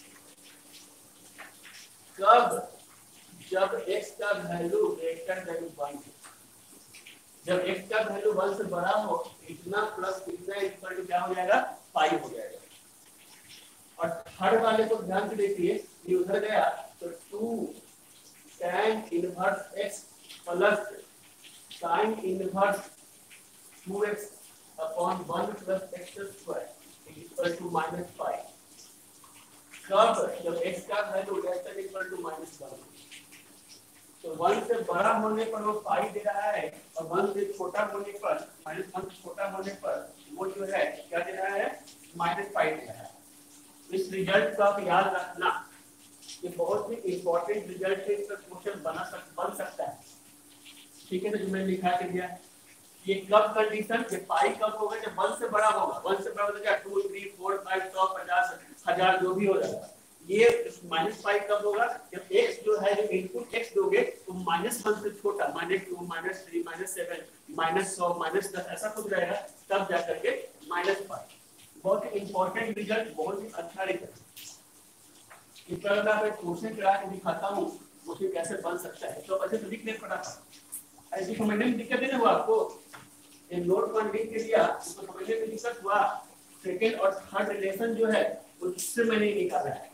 कब, जब x का वैल्यू ग्रेटर देन 1, जब x का वैल्यू 1 से बड़ा हो, इतना प्लस इतना इक्वल टू क्या हो जाएगा 5 हो जाएगा। और थर्ड वाले को ध्यान से देखिए, ये उधर गया तो 2 tan inverse x plus sin inverse 2x upon 1 plus x square equal to -5। कब, जब x का value less than equal to -1, तो 1 से बड़ा होने पर वो पाई दे रहा है और 1 से छोटा होने पर -1 से छोटा होने पर वो जो है क्या दे रहा है -पाई दे रहा है। इस रिजल्ट को आप याद रखना, ये बहुत ही इंपॉर्टेंट रिजल्ट है, इसका क्वेश्चन बन सकता है। ठीक है, तो जो मैंने लिखा के दिया ये कब कंडीशन, ये पाई कब होगा जब 1 से बड़ा होगा। 1 से बड़ा होगा क्या 2 3 4 5 100 50 1000 जो भी हो जाएगा। ये -पाई कब होगा जब x जो है, जो इनपुट x दोगे तो -1 से छोटा -2 -3 -7 -100 -10 ऐसा कुछ रहेगा, तब जाकर के -पाई। बहुत ही इंपॉर्टेंट रिजल्ट, बहुत ही अच्छा रिजल्ट। इस पर मैं आपको क्वेश्चन करा के दिखाता हूँ क्वेश्चन कैसे बन सकता है, तो अच्छे से लिख ले फटाफट। ऐसी समझने में दिक्कत नहीं हुआ आपको? ये नोट पर लिख के दिया तो समझने में दिक्कत हुआ? सेकंड और थर्ड रिलेशन जो है उससे मैंने निकाला है,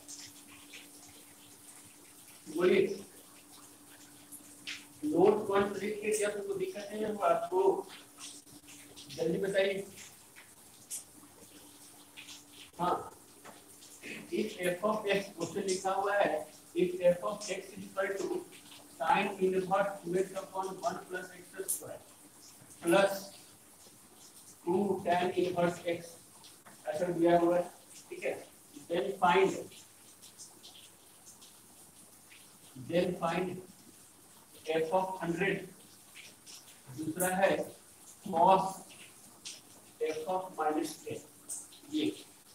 बोलिए। नोट पर लिख के दिया तो दिक्कत नहीं हुआ आपको? जल्दी बताइए। हाँ, if f of x question लिखा हुआ है, if f of x is equal to sin inverse 2x upon 1 plus x square plus 2 tan inverse x ऐसा दिया हुआ है, ठीक है। then find f of 100, दूसरा है cos f of -10, ये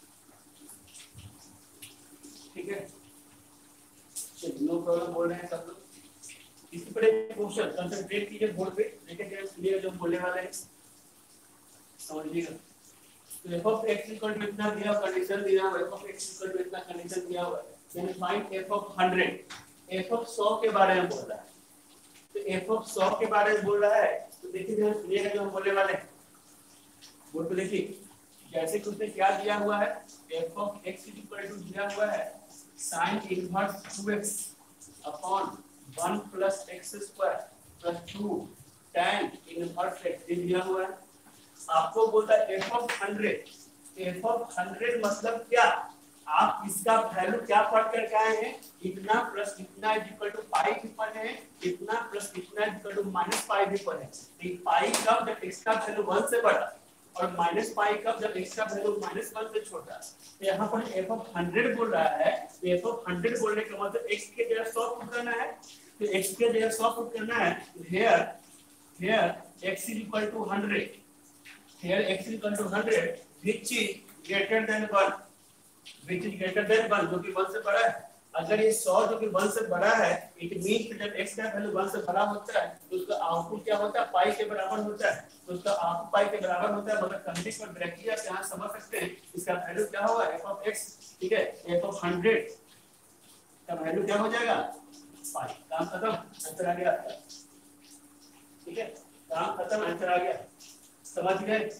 ठीक है। नो प्रॉब्लम बोल रहे हैं सब लोग। इसी पर एक क्वेश्चन कंसंट्रेट कीजिए बोर्ड पे, देखिए क्लियर जो बोलने वाले हैं समझिएगा। तो f of x equal to इतना दिया, कंडीशन दिया हुआ है, f of x equal to इतना कंडीशन दिया हुआ है। Then find f of 100, f of 100 के बारे में बोल रहा है। तो f of 100 के बारे में बोल रहा है, तो देखिए ध्यान सुनिएगा जो हम बोलने वाले हैं। बोर्ड पे देखिए, जैसे कि उसने क्या दिया हुआ है, f of x equal to दिया हुआ है sin inverse 2x upon 1 plus x square plus 2 tan inverse x दिया हुआ है। आपको बोलता है f of 100, f of 100 मतलब क्या? आप इसका वैल्यू क्या पढ़ करके आए हैं, इतना प्लस इतना इक्वल टू पाई भी पढ़े हैं, इतना प्लस इतना इक्वल टू -पाई भी पढ़े हैं। तो पाई कब जब x का वैल्यू 1 से बड़ा और -पाई कब जब x का वैल्यू -1 से छोटा। तो यहाँ पर f of 100 बोल रहा है, तो f of 100 बोलने का मतलब x के जगह 100 पुट करना है, तो x के जगह 100 पुट करना है। here x is equal to 100, here x is equal to 100 which is greater than 1, which is greater than 1 जो कि 1 से बड़ा है। अगर ये 100 जो कि 1 से बड़ा है, इट मींस जब x का वैल्यू 1 से बड़ा होता है तो उसका आउटपुट क्या होता है, पाई के बराबर होता है। तो उसका आउटपुट पाई के बराबर होता है, मतलब कंडीशन पर डायरेक्टली आप यहां समझ सकते हैं इसका वैल्यू क्या होगा, f of x, ठीक है। f of 100 का वैल्यू क्या हो जाएगा, पाई। काम खत्म, आंसर आ गया, ठीक है। काम खत्म, आंसर आ गया, समझ गए?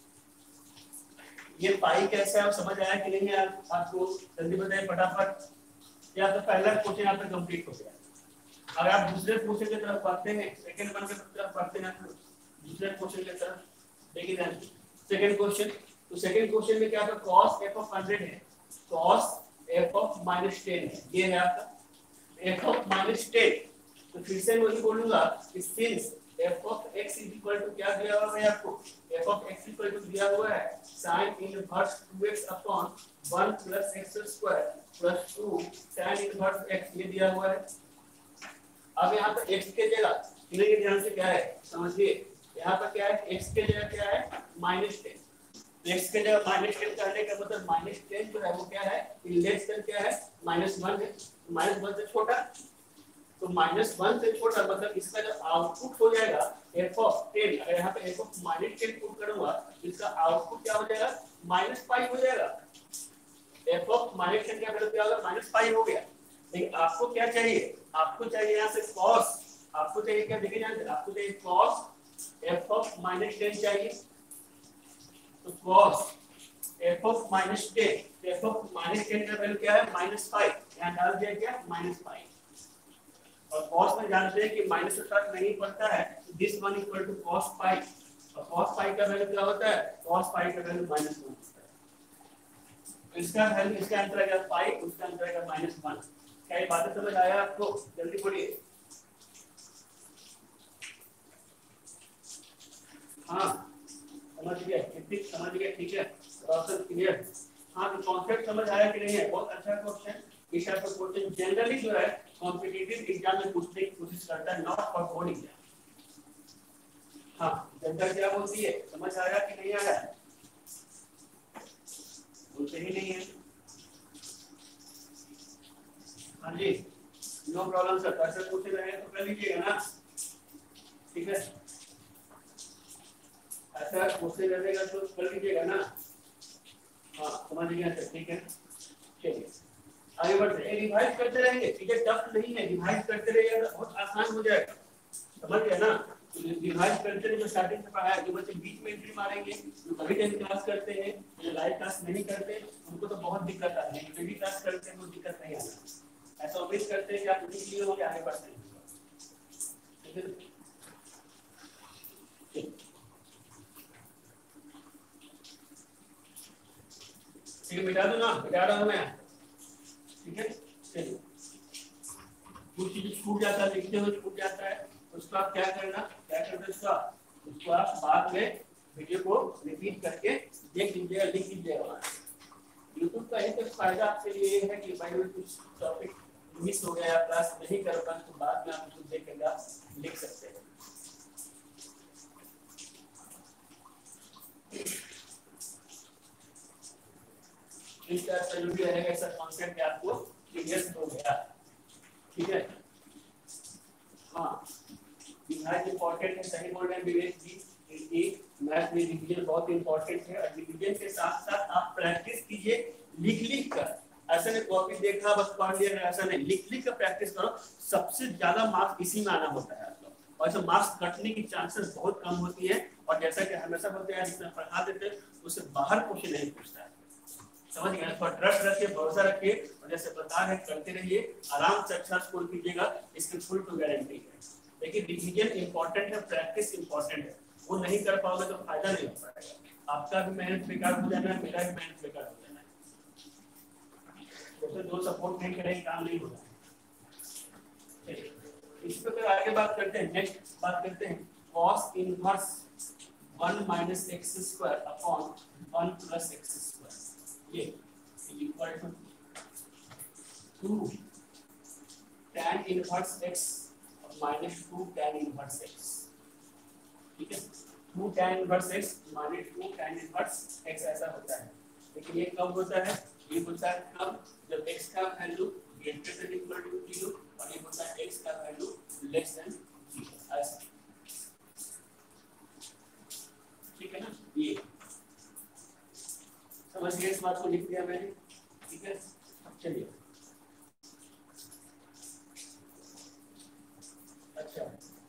ये पाई कैसे आप समझ आया कि नहीं यार आपको? जल्दी बताइए फटाफट। या तो पहला क्वेश्चन यहाँ पे कंप्लीट हो गया। अगर आप दूसरे क्वेश्चन की तरफ पढ़ते हैं, सेकंड वन की तरफ पढ़ते हैं, दूसरे क्वेश्चन की तरफ देखिए ध्यान से। सेकंड क्वेश्चन, तो सेकंड क्वेश्चन में क्या था, cos f of 100 है, cos f of -10 है, ये है आपका f of -10। तो फिर से वही बोलूंगा कि since f of x is equal to क्या दिया हुआ है आपको, f of x equal to दिया हुआ है sin inverse 2x upon 1 plus x square plus 2 tan inverse x, ये दिया हुआ है। अब यहाँ पर x के जगह सुनिए ध्यान से, क्या है समझिए, यहाँ पर क्या है, x के जगह क्या है -10। x के जगह -10 करने का मतलब -10 जो है वो क्या है, लेस देन क्या है, -1 है, -1 से छोटा। तो -1 से छोटा मतलब इसका जो आउटपुट हो जाएगा f of 10, अगर यहाँ पे f of -10 पुट करूंगा तो इसका आउटपुट क्या हो जाएगा, -पाई हो जाएगा। f of -10 का वैल्यू क्या होगा, -पाई हो गया। लेकिन आपको क्या चाहिए, आपको चाहिए यहाँ से cos, आपको चाहिए क्या, देखिए यहाँ से आपको चाहिए cos f of -10 चाहिए। तो cos f of -10, f of -10 का वैल्यू क्या है, -5, यहाँ डाल दिया क्या, -5। और cos में जानते हैं कि माइनस से तक नहीं पड़ता है, this one equal to cos pi, और cos पाई का वैल्यू क्या होता है, cos पाई का वैल्यू -1 होता है। इसका वैल्यू, इसका आंसर आएगा पाई, उसका आंसर आएगा -1। क्या ये बात समझ आया आपको? जल्दी बोलिए। हाँ समझ गया, समझ गया, ठीक है, रोशन क्लियर। हाँ तो कॉन्सेप्ट समझ आया कि नहीं है? बहुत अच्छा क्वेश्चन। इस टाइप का क्वेश्चन जनरली जो है कॉम्पिटिटिव एग्जाम में पूछने की कोशिश करता है, नॉट फॉर बोर्ड एग्जाम। हाँ जनता क्या बोलती है, समझ आया कि नहीं आया? बोलते ही नहीं है। हाँ जी नो प्रॉब्लम सर, ऐसे पूछ रहे हैं तो कर लीजिएगा ना, ठीक है, ऐसा पूछते रहेगा तो कर लीजिएगा ना। हाँ समझ गया सर, ठीक है, चलिए आगे बढ़ते हैं। रिवाइज करते रहेंगे, ठीक है, टफ नहीं है, रिवाइज करते रहिएगा तो बहुत आसान हो जाएगा, समझ गया ना। रिवाइज करते रहे, जो स्टार्टिंग से पढ़ाया, जो बच्चे बीच में एंट्री मारेंगे, जो कभी टाइम क्लास करते हैं, जो लाइव क्लास नहीं करते, उनको तो बहुत दिक्कत आती है, जो भी क्लास करते हैं वो दिक्कत नहीं आती। ऐसा उम्मीद करते हैं कि आप लिख लिए होंगे, आगे बढ़ते हैं, ठीक है। ठीक है, मिटा दो ना, मिटा रहा हूँ मैं, ठीक है। चलिए कुछ चीज छूट जाता है, लिखते हुए छूट जाता है, उसको आप क्या करना, क्या करते उसको आप बाद में वीडियो को रिपीट करके देख लीजिएगा, लिख लीजिएगा। यूट्यूब का एक फायदा आपके लिए ये है कि भाई कुछ टॉपिक मिस हो गया, क्लास नहीं कर पाए, तो बाद में आप उसको देखेगा, लिख सकते हैं। इस तरह से जो भी रहेगा ऐसा कॉन्सेप्ट आपको क्लियर हो गया, ठीक है। हाँ मैथ इंपॉर्टेंट है, सही बोल रहे हैं विवेक जी, मैथ में रिवीजन बहुत इंपॉर्टेंट है, और रिवीजन के साथ साथ आप प्रैक्टिस कीजिए लिख लिख कर, ऐसा नहीं कॉपी देखा बस पढ़ लिया, ऐसा नहीं, लिख लिख कर प्रैक्टिस करो, सबसे ज्यादा मार्क्स इसी में आना होता है आप लोग, और ऐसे मार्क्स कटने की चांसेस बहुत कम होती है, और जैसा कि हमेशा बोलते हैं जितना पढ़ा देते हैं उससे बाहर क्वेश्चन नहीं पूछता है, समझ गए। थोड़ा ट्रस्ट रखिए, भरोसा रखिए, और जैसे बता रहे करते रहिए, आराम से अच्छा स्कोर कीजिएगा, इसकी फुल टू गारंटी है। लेकिन रिवीजन इंपॉर्टेंट है, प्रैक्टिस इंपॉर्टेंट है, वो नहीं कर पाओगे तो फायदा नहीं हो पाएगा, आपका भी मेहनत बेकार हो जाना है, मेरा भी मेहनत बेकार हो जाना है, जैसे दो सपोर्ट नहीं करेंगे काम नहीं होगा। चलिए इस पे फिर आगे बात करते हैं, नेक्स्ट बात करते हैं cos inverse 1 minus x square upon 1 plus x square, ये equal to 2 tan inverse x minus 2 tan inverse x, ठीक है, 2 tan inverse x minus 2 tan inverse x ऐसा होता है। लेकिन ये कब होता है, ये होता है कब, जब x का value greater than equal to 0, और ये होता है x का वैल्यू लेस देन 0, ऐसा, ठीक है ना। ये समझ गए, इस बात को लिख दिया मैंने, ठीक है। चलिए अच्छा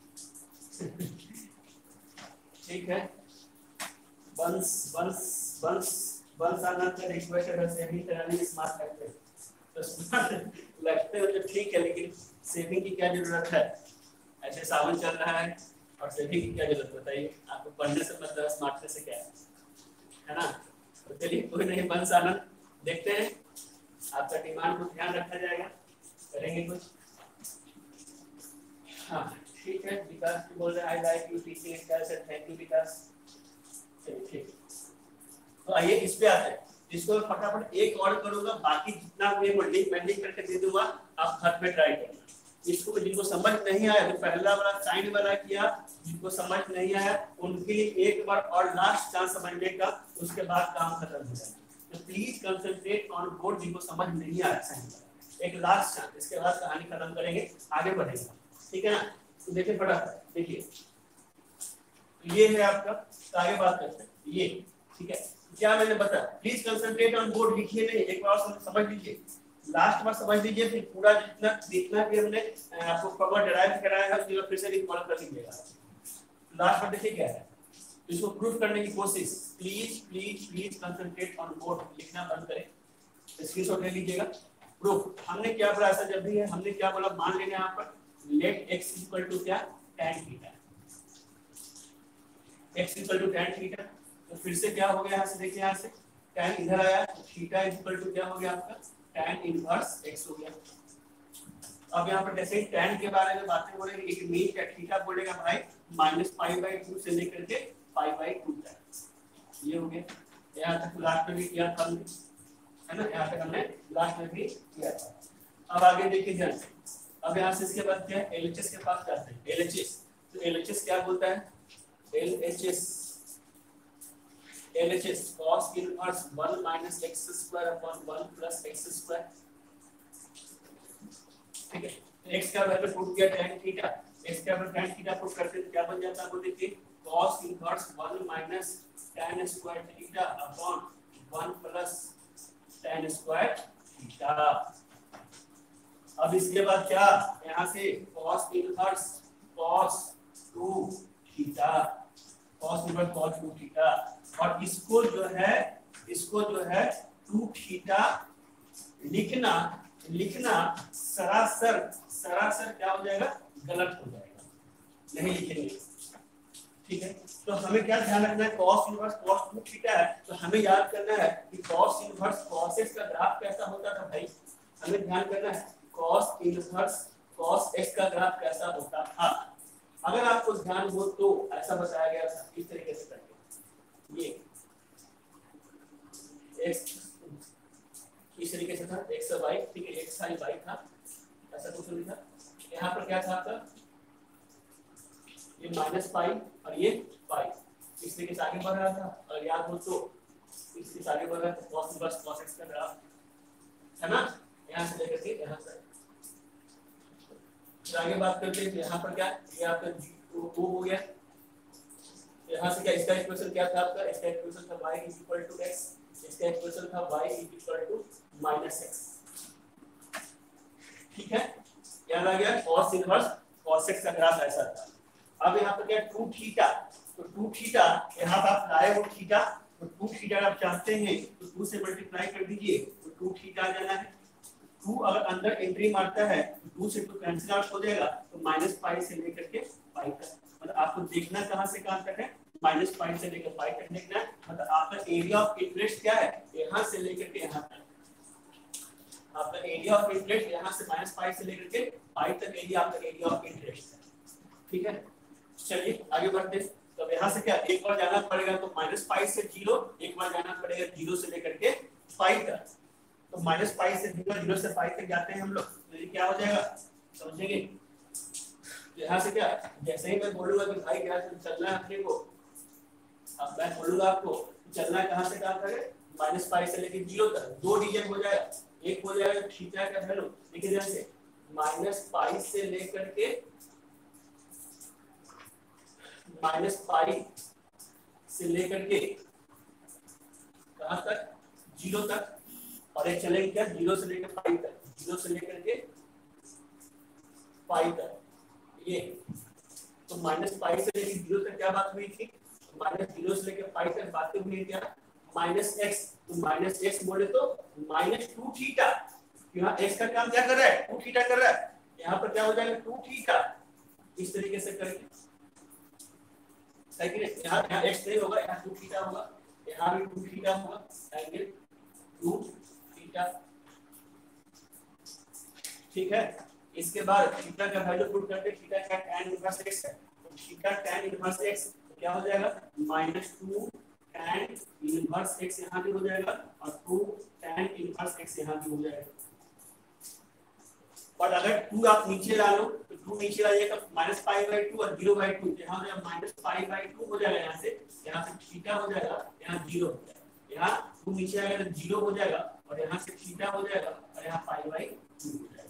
ठीक है, वंस वंस वंस वंस आना का रिक्वेस्ट है, सेविंग कराने स्मार्ट लगते हैं, तो स्मार्ट लगते हैं तो ठीक है, लेकिन सेविंग की क्या जरूरत है, ऐसे सावन चल रहा है और सेविंग की क्या जरूरत, बताइए आपको, पढ़ने से मतलब स्मार्ट से क्या है ना। तो चलिए कोई नहीं, वंस आना देखते हैं, आपका डिमांड को ध्यान रखा जाएगा, करेंगे कुछ। हाँ ठीक है, विकास जी बोल रहे हैं I like you teaching style से, थैंक यू विकास। चलिए ठीक, तो आइए इस पे आते हैं, इसको फटाफट एक और करूंगा, बाकी जितना मैं लिंक करके दे दूंगा, आप घर पे ट्राई करना। इसको जिनको समझ नहीं आया तो पहला वाला साइन वाला किया, जिनको समझ नहीं आया उनके लिए एक बार और लास्ट चांस समझने का, उसके बाद काम खत्म हो जाएगा। तो प्लीज कंसंट्रेट ऑन बोर्ड, जिनको समझ नहीं आया साइन वाला, एक लास्ट चांस, इसके बाद कहानी खत्म करेंगे, आगे बढ़ेंगे, ठीक है ना। तो देखिए फटाफट देखिए, ये है आपका, तो आगे बात करते हैं ये, ठीक है। क्या मैंने बताया, प्लीज कंसंट्रेट ऑन बोर्ड, लिखिए नहीं, एक बार समझ लीजिए, लास्ट बार समझ लीजिए, फिर पूरा जितना भी हमने आपको कवर डिराइव कराया है उसको फिर से फॉलो कर लीजिएगा। लास्ट बार देखिए क्या है, इसको प्रूफ करने की कोशिश, please please please concentrate on board, लिखना बंद करें, स्क्रीनशॉट ले लीजिएगा। प्रूफ हमने क्या बोला, ऐसा जब भी है हमने क्या बोला, मान लेना यहाँ पर लेट x इक्वल टू क्या, tan theta, x equal to tan theta, तो फिर से क्या हो गया, यहाँ से देखिए, यहाँ से tan इधर आया, थीटा इक्वल टू क्या हो गया आपका, tan इनवर्स x हो गया। अब यहाँ पर जैसे tan के बारे में बातें हो रही है, एक मीन क्या थीटा बोलेगा भाई -π/2 से लेकर के π/2 ये हो गया। यहाँ तक लास्ट में भी किया था हमने, है ना, यहाँ तक हमने लास्ट में भी किया था। अब आगे देखिए ध्यान से, अब यहाँ से इसके बाद क्या है, LHS के पास जाते हैं। LHS, तो LHS क्या बोलता है, LHS cos inverse 1 - x² / 1 + x², ठीक है। x का वैल्यू पुट किया tan थीटा, x का वैल्यू tan थीटा पुट करते क्या बन जाता है, वो देखिए cos inverse 1 - tan square theta upon 1 + tan square theta. अब इसके बाद क्या, यहाँ से cos inverse cos 2 theta, cos inverse cos 2 theta, और इसको जो है 2 थीटा लिखना सरासर क्या हो जाएगा, गलत हो जाएगा, नहीं लिखेंगे, ठीक है। तो हमें क्या ध्यान रखना है, cos इनवर्स cos 2 थीटा है, तो हमें याद करना है कि cos इनवर्स cos x का ग्राफ कैसा होता था भाई, हमें ध्यान करना है cos इनवर्स cos x का ग्राफ कैसा होता था। अगर आपको ध्यान हो तो ऐसा बताया गया था, इस तरीके से करके, ये x इस तरीके से था, x और y, ठीक है, x sin y था, ऐसा कुछ नहीं था। यहाँ पर क्या था आपका, ये -π और ये π, इस तरीके से आगे बढ़ रहा था, और याद हो तो इस तरीके से आगे बढ़ रहा था, cos इनवर्स cos x का ग्राफ, है ना, यहाँ से लेकर के यहाँ तक। फिर आगे बात करते हैं, यहाँ पर क्या, ये आपका वो हो गया, यहाँ से क्या, इसका इक्वेशन क्या था आपका, इसका इक्वेशन था y = x, इसका इक्वेशन था y = -x, ठीक है, याद आ गया, cos इनवर्स cos x का ग्राफ ऐसा था। अब यहाँ पर क्या 2 थीटा, तो 2 थीटा यहाँ पर आप लाए हो थीटा, तो 2 थीटा आप चाहते हैं तो 2 से मल्टीप्लाई कर दीजिए, तो 2 थीटा आ जाना है। 2 अगर अंदर एंट्री मारता है तो 2 से 2 कैंसिल आउट हो जाएगा, तो -π से लेकर के π तक, मतलब आपको देखना कहाँ से कहाँ तक है, -π से लेकर π तक देखना है, मतलब आपका एरिया ऑफ इंटरेस्ट क्या है, यहाँ से लेकर के यहाँ तक, आपका एरिया ऑफ इंटरेस्ट यहाँ से -π से लेकर के π तक एरिया आपका एरिया ऑफ इंटरेस्ट है, ठीक है। चलिए आगे बढ़ते हैं। तो यहाँ से क्या, एक बार जाना पड़ेगा तो -π से 0, एक बार जाना पड़ेगा 0 से लेकर के π तक, तो -π से 0 से π तक जाते हैं हम लोग, तो ये क्या हो जाएगा समझेंगे। यहाँ से क्या, जैसे ही मैं बोलूंगा कि भाई क्या चलना है अपने को, अब मैं बोलूंगा आपको चलना है कहाँ से कहाँ तक, -π से लेकर 0 तक, 2 डिवीजन हो जाएगा, एक हो जाएगा थीटा का वैल्यू, देखिए ध्यान से -π से लेकर के -π से लेकर के कहाँ तक, 0 तक, और एक चलेंगे क्या 0 से लेकर π तक, 0 से लेकर के π तक, ये तो -π से लेकर 0 तक क्या बात हुई थी, -0 से लेकर π तक बातें हुई क्या, -x, तो -x बोले तो -2 थीटा, यहाँ x का काम क्या कर रहा है, 2 थीटा कर रहा है, यहाँ पर क्या हो जाएगा 2 थीटा, इस तरीके से करके, सही है, यहाँ x नहीं होगा, यहाँ 2 थीटा होगा, यहाँ भी 2 थीटा होगा, एंगल 2 थीटा, ठीक है। इसके बाद थीटा का वैल्यू पुट करके, थीटा का tan इनवर्स x है, तो थीटा tan इनवर्स x तो क्या हो जाएगा, -2 tan इनवर्स x यहाँ भी हो जाएगा, और 2 tan इनवर्स x यहाँ भी हो जाएगा। और अगर 2 आप नीचे ला लो तो 2 नीचे लाइएगा -π/2 और 0/2, यहाँ हो जाएगा -π/2 हो जाएगा, यहाँ से थीटा हो जाएगा, यहाँ 0 हो जाएगा, यहाँ 2 नीचे आएगा तो 0 हो जाएगा, और यहाँ से थीटा हो जाएगा, और यहाँ π/2 हो जाएगा।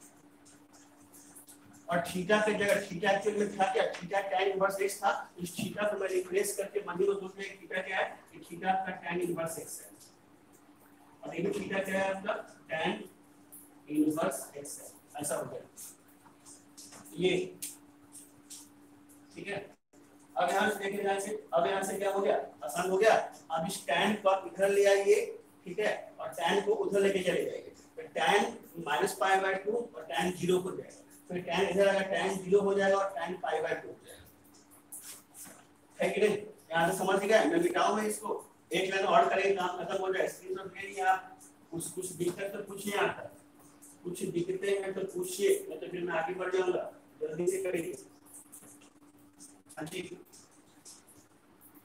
और थीटा की जगह, थीटा एक्चुअली में था क्या, थीटा tan इनवर्स x था, इस थीटा को मैं रिप्लेस करके मनी को सोचने कि थीटा क्या है, कि थीटा का tan इनवर्स x है, और ये थीटा क्या है आपका tan इनवर्स x है, ऐसा हो गया ये, ठीक है। अब यहाँ से देखें, यहाँ से अब यहाँ से क्या हो गया, आसान हो गया। अब इस tan को आप इधर ले आइए, ठीक है, और tan को उधर लेके चले जाइए, तो tan -π/2 और tan 0 हो जाएगा, फिर tan इधर आएगा, tan 0 हो जाएगा, और tan π/2 हो जाएगा, है कि नहीं, यहाँ से समझ गया। मैं मिटाऊं मैं इसको, एक लाइन और करेंगे, काम खत्म हो जाए। स्क्रीनशॉट ले लिया आप, कुछ दिक्कत तो पूछिए, आता कुछ दिक्कतें हैं तो पूछिए, मैं तो फिर मैं आगे बढ़ जाऊंगा, जल्दी से करेंगे। हाँ जी,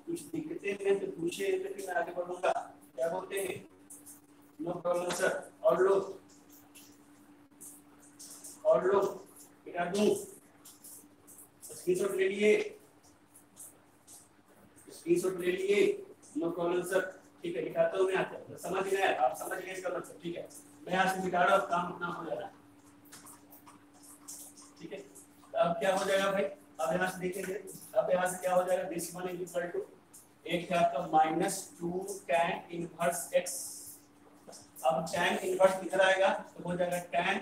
कुछ दिक्कतें हैं तो पूछे तो फिर मैं आगे बढ़ूंगा। क्या बोलते हैं? No problem sir. और लोग क्या दूं? स्क्रीनशॉट ले लिए, स्क्रीनशॉट ले लिए। No problem sir. ठीक है, दिखाता हूँ मैं आपको, समझ में आया? आप समझ गए इसका मतलब? ठीक है, मैं यहाँ से मिटा रहा हूँ, काम अपना हो जा रहा है। ठीक है, अब क्या हो जाएगा भाई? अब यहाँ से देखेंगे, अब यहाँ से क्या हो जाएगा? This one is equal to, एक है आपका -2 tan इनवर्स x। अब tan इनवर्स किधर आएगा? तो हो जाएगा tan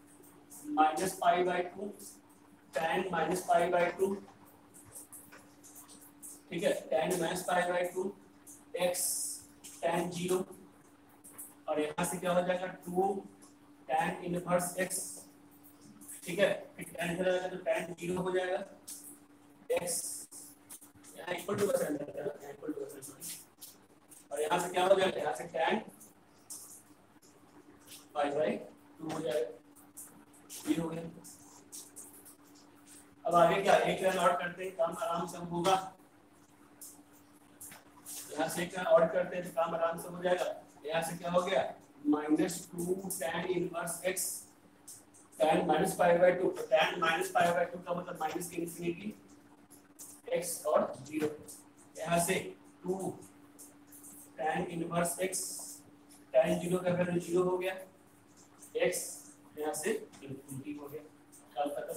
-π/2, tan -π/2। ठीक है, tan -π/2 x tan 0, और यहाँ से क्या हो जाएगा? 2 tan इनवर्स x। ठीक है, फिर tan इधर आएगा तो tan 0 हो जाएगा, x यहाँ इक्वल टू बस इक्वल टू बस, और यहाँ से क्या हो जाएगा? यहाँ से tan π/2 हो जाएगा, ये हो गया। अब आगे क्या? एक लाइन और करते हैं, काम आराम से होगा। यहाँ से एक लाइन और करते हैं तो काम आराम से हो जाएगा। यहाँ से क्या हो गया? -2 tan इनवर्स x tan -π/2, तो tan -π/2 का मतलब माइनस की इंफिनिटी x और 0। यहाँ से 2 tan इनवर्स x tan 0 का वैल्यू 0 हो गया, x यहाँ से इंफिनिटी हो गया, काम खत्म।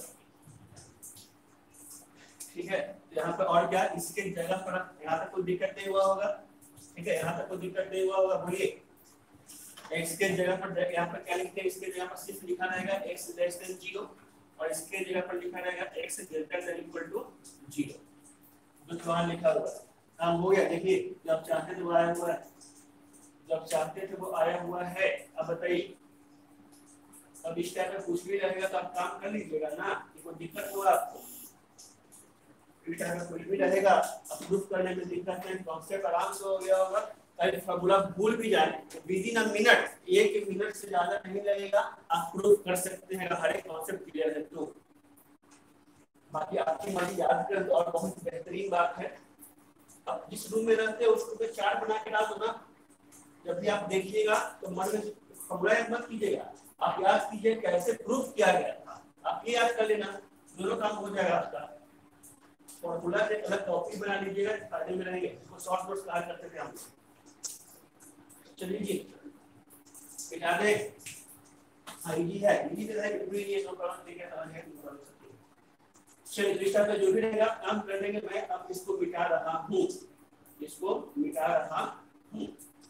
ठीक है, तो यहाँ पर और क्या? इसके जगह पर यहाँ तक कोई दिक्कत नहीं हुआ होगा? ठीक है, यहाँ तक कोई दिक्कत नहीं हुआ होगा? बोलिए, x के जगह पर यहाँ पर क्या लिखते हैं? इसके जगह पर सिर्फ लिखा रहेगा x लेस देन 0, और इसके जगह पर लिखा रहेगा x greater than equal to 0, जो वहां लिखा हुआ है। काम हो गया। देखिए, जब चाहते थे वो आया हुआ है, जब चाहते थे वो आया हुआ है। अब बताइए, अब इस टाइप का कुछ भी रहेगा तो आप काम कर लीजिएगा ना, कोई दिक्कत होगा आपको? इस टाइप का कुछ भी रहेगा, अब प्रूफ करने में दिक्कत नहीं, कॉन्सेप्ट आराम से हो गया होगा। अगर फॉर्मूला भूल भी जाए तो within a minute, 1 minute से ज्यादा नहीं लगेगा, आप प्रूफ कर सकते हैं, हर एक कॉन्सेप्ट क्लियर है तो। बाकी आपकी मर्जी याद कर, और बहुत बेहतरीन बात है, आप जिस रूम में रहते हैं उसको पे चार्ट बना के डाल दो ना, जब भी आप देखिएगा तो मन में फॉर्मूला मत कीजिएगा, आप याद कीजिए कैसे प्रूफ किया गया था, आप ये याद कर लेना, दोनों काम हो जाएगा आपका। फॉर्मूला से अलग कॉपी बना लीजिएगा, फायदे में रहेंगे। इसको शॉर्ट नोट्स कहा करते थे हम। चलिए जी, बिठा दे। इजी है, इजी तो है, ये नो प्रॉब्लम, ठीक है, समझ गए, नो प्रॉब्लम। चलिए, दूसरा का जो भी रहेगा काम कर लेंगे। मैं अब इसको मिटा रहा हूँ, इसको मिटा रहा हूँ।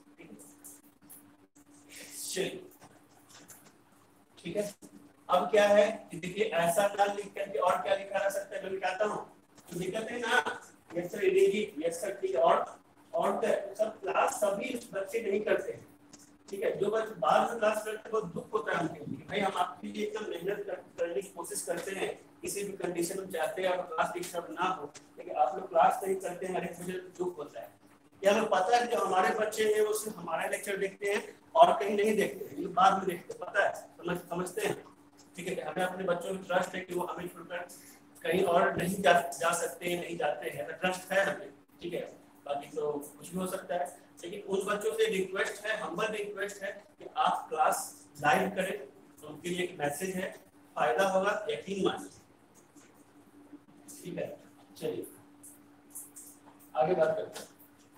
चलिए, ठीक है। अब क्या है, देखिए ऐसा ना लिख करके और क्या लिखा जा सकता है? मैं मिटाता हूँ तो दिक्कत है ना। यस सर, यस सर, ठीक है। और सब क्लास सभी बच्चे नहीं करते हैं, ठीक है। जो बच्चे बाद में क्लास करते हैं बहुत दुख होता है उनके लिए, भाई हम आपके लिए एकदम मेहनत करने की कोशिश करते हैं, किसी भी कंडीशन में चाहते हैं आप क्लास डिस्टर्ब ना हो, लेकिन आप लोग क्लास नहीं करते हैं, हर एक मुझे दुख होता है। क्या हमें पता है जो हमारे बच्चे हैं वो सिर्फ हमारा लेक्चर देखते हैं और कहीं नहीं देखते हैं, ये बाद में देखते हैं, पता है, समझते हैं, ठीक है। हमें अपने बच्चों में ट्रस्ट है कि वो हमें छोड़कर कहीं और नहीं जा सकते हैं, नहीं जाते हैं, ट्रस्ट है हमें, ठीक है। बाकी तो कुछ भी हो सकता है, लेकिन उन बच्चों से रिक्वेस्ट है, हम्बल रिक्वेस्ट है कि आप क्लास लाइव करें, तो उनके लिए एक मैसेज है, फायदा होगा, यकीन मानिए, ठीक है। चलिए आगे बात करते हैं।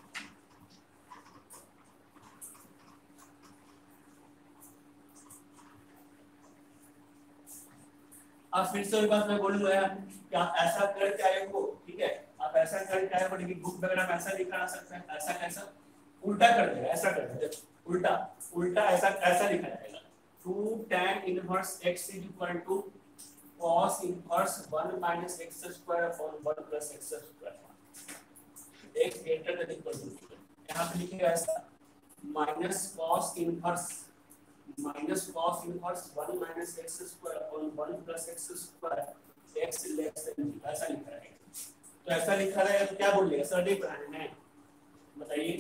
आप फिर से एक बात मैं बोलूंगा कि आप ऐसा करके आए हो, ठीक है, आप ऐसा करके आए हो, लेकिन बुक वगैरह में ऐसा लिखा आ सकता है, ऐसा कैसा उल्टा कर देगा, ऐसा कर देगा, उल्टा ऐसा लिखा जाएगा, 2 tan inverse x is equal to cos inverse 1 minus x square upon 1 plus x square, x greater than equal to, यहाँ पे लिखेगा ऐसा minus cos inverse 1 minus x square upon 1 plus x square x less than, ऐसा लिखा रहेगा। तो ऐसा लिखा रहेगा तो क्या बोलिएगा सर, नहीं पढ़ाने हैं, बताइए।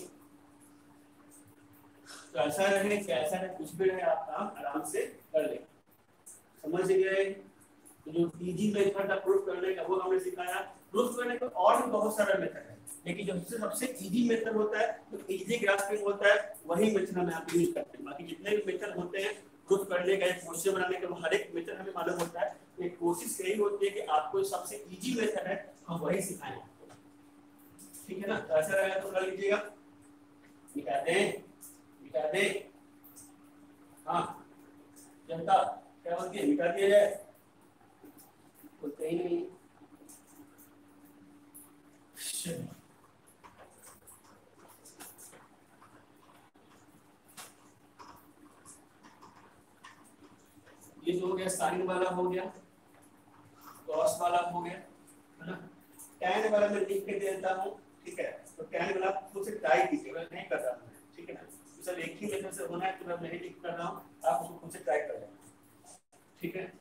तो ऐसा रहे कि ऐसा रहे, कुछ भी रहे, आप काम आराम से कर ले, समझ गए। तो जो इजी मेथड था प्रूफ करने का वो हमने सिखाया, प्रूफ करने का और भी बहुत सारा मेथड है, लेकिन जो सबसे इजी मेथड होता है, तो इजी ग्रास्पिंग होता है, वही मेथड हम यहाँ पे यूज करते हैं। बाकी जितने भी मेथड होते हैं ग्रुप करने का, क्वेश्चन बनाने का, हर एक मेथड हमें मालूम होता है। एक कोशिश यही होती है कि आपको सबसे इजी मेथड है हम वही सिखाएं, ठीक है ना। तो ऐसा रहेगा तो कर लीजिएगा, मिटा दें। हाँ जनता क्या बोलती है, मिटा दिया जाए, बोलते ही नहीं। ये जो हो गया साइन वाला हो गया, कॉस वाला हो गया, है ना। टैन वाला मैं लिख के दे देता हूँ, ठीक है। तो टैन वाला खुद से ट्राई कीजिए, मैं नहीं कर रहा हूँ, ठीक है ना। तो सर एक ही मेथड से होना है तो मैं नहीं लिख कर रहा हूँ, आप उसको खुद से ट्राई कर लेना, ठीक है।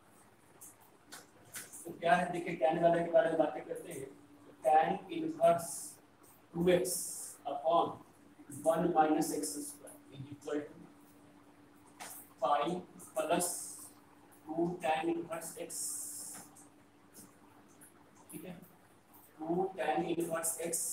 तो क्या है देखिए, टैन वाले के बारे में बातें करते हैं। Tan inverse 2x upon 1 minus x square is equal to 5 plus 2 tan inverse x, ठीक है। 2 tan inverse x,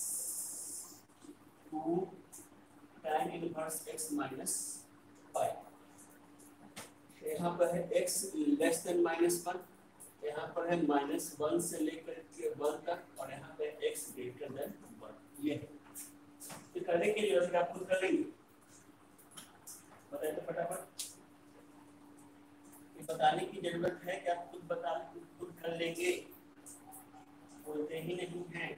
2 tan inverse x minus 5। यहाँ पर है x लेस देन -1, यहाँ पर है -1 से लेकर के 1 तक, और यहाँ पे x ग्रेटर देन 1। ये तो करने के लिए आप खुद कर लेंगे, बताइए तो फटाफट। ये बताने की जरूरत है कि आप खुद कर लेंगे, बोलते ही नहीं हैं।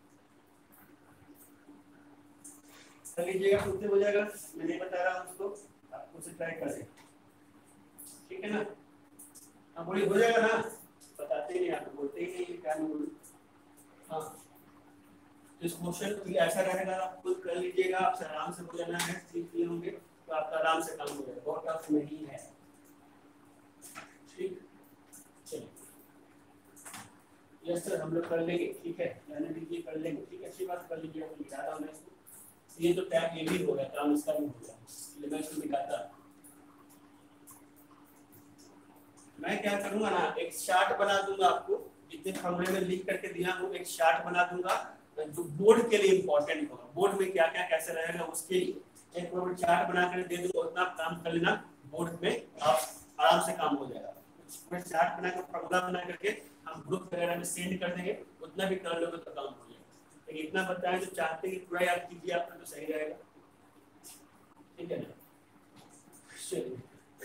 कर लीजिएगा, खुद से हो जाएगा, मैं नहीं बता रहा हूँ उसको, आप खुद से ट्राई करें, ठीक है ना। हाँ बोलिए, हो जाएगा ना, बताते ही नहीं, आप बोलते ही नहीं क्या नहीं बोलते। हाँ इस क्वेश्चन को ऐसा रहेगा, आप खुद कर लीजिएगा, आपसे आराम से हो जाना है, सीख लिए होंगे तो आपका आराम से काम हो जाएगा, बहुत टफ नहीं है, ठीक। चलिए यस सर हम लोग कर लेंगे, ठीक है, रहने दीजिए, कर लेंगे, ठीक है, अच्छी बात, कर लीजिएगा। तो मिटा रहा हूँ मैं इसको, ये तो टैग ये भी हो गया, काम इसका भी हो गया, इसलिए मैं इसको मिटाता। मैं क्या करूंगा ना, एक चार्ट बना दूंगा आपको, जितने फॉर्मूले में लिख करके दिया हूँ, एक चार्ट बना दूंगा जो बोर्ड के लिए इंपॉर्टेंट होगा, बोर्ड में क्या क्या कैसे रहेगा उसके लिए एक बार चार्ट बना कर दे दूंगा, उतना काम कर लेना, बोर्ड में आप आराम से काम हो जाएगा। मैं चार्ट बना कर, फॉर्मूला बना करके हम ग्रुप वगैरह में सेंड कर देंगे, उतना भी कर लोगे तो काम हो जाएगा। लेकिन इतना बताएं जो चाहते हैं पूरा याद कीजिए आपका, तो सही रहेगा, ठीक है ना। चलिए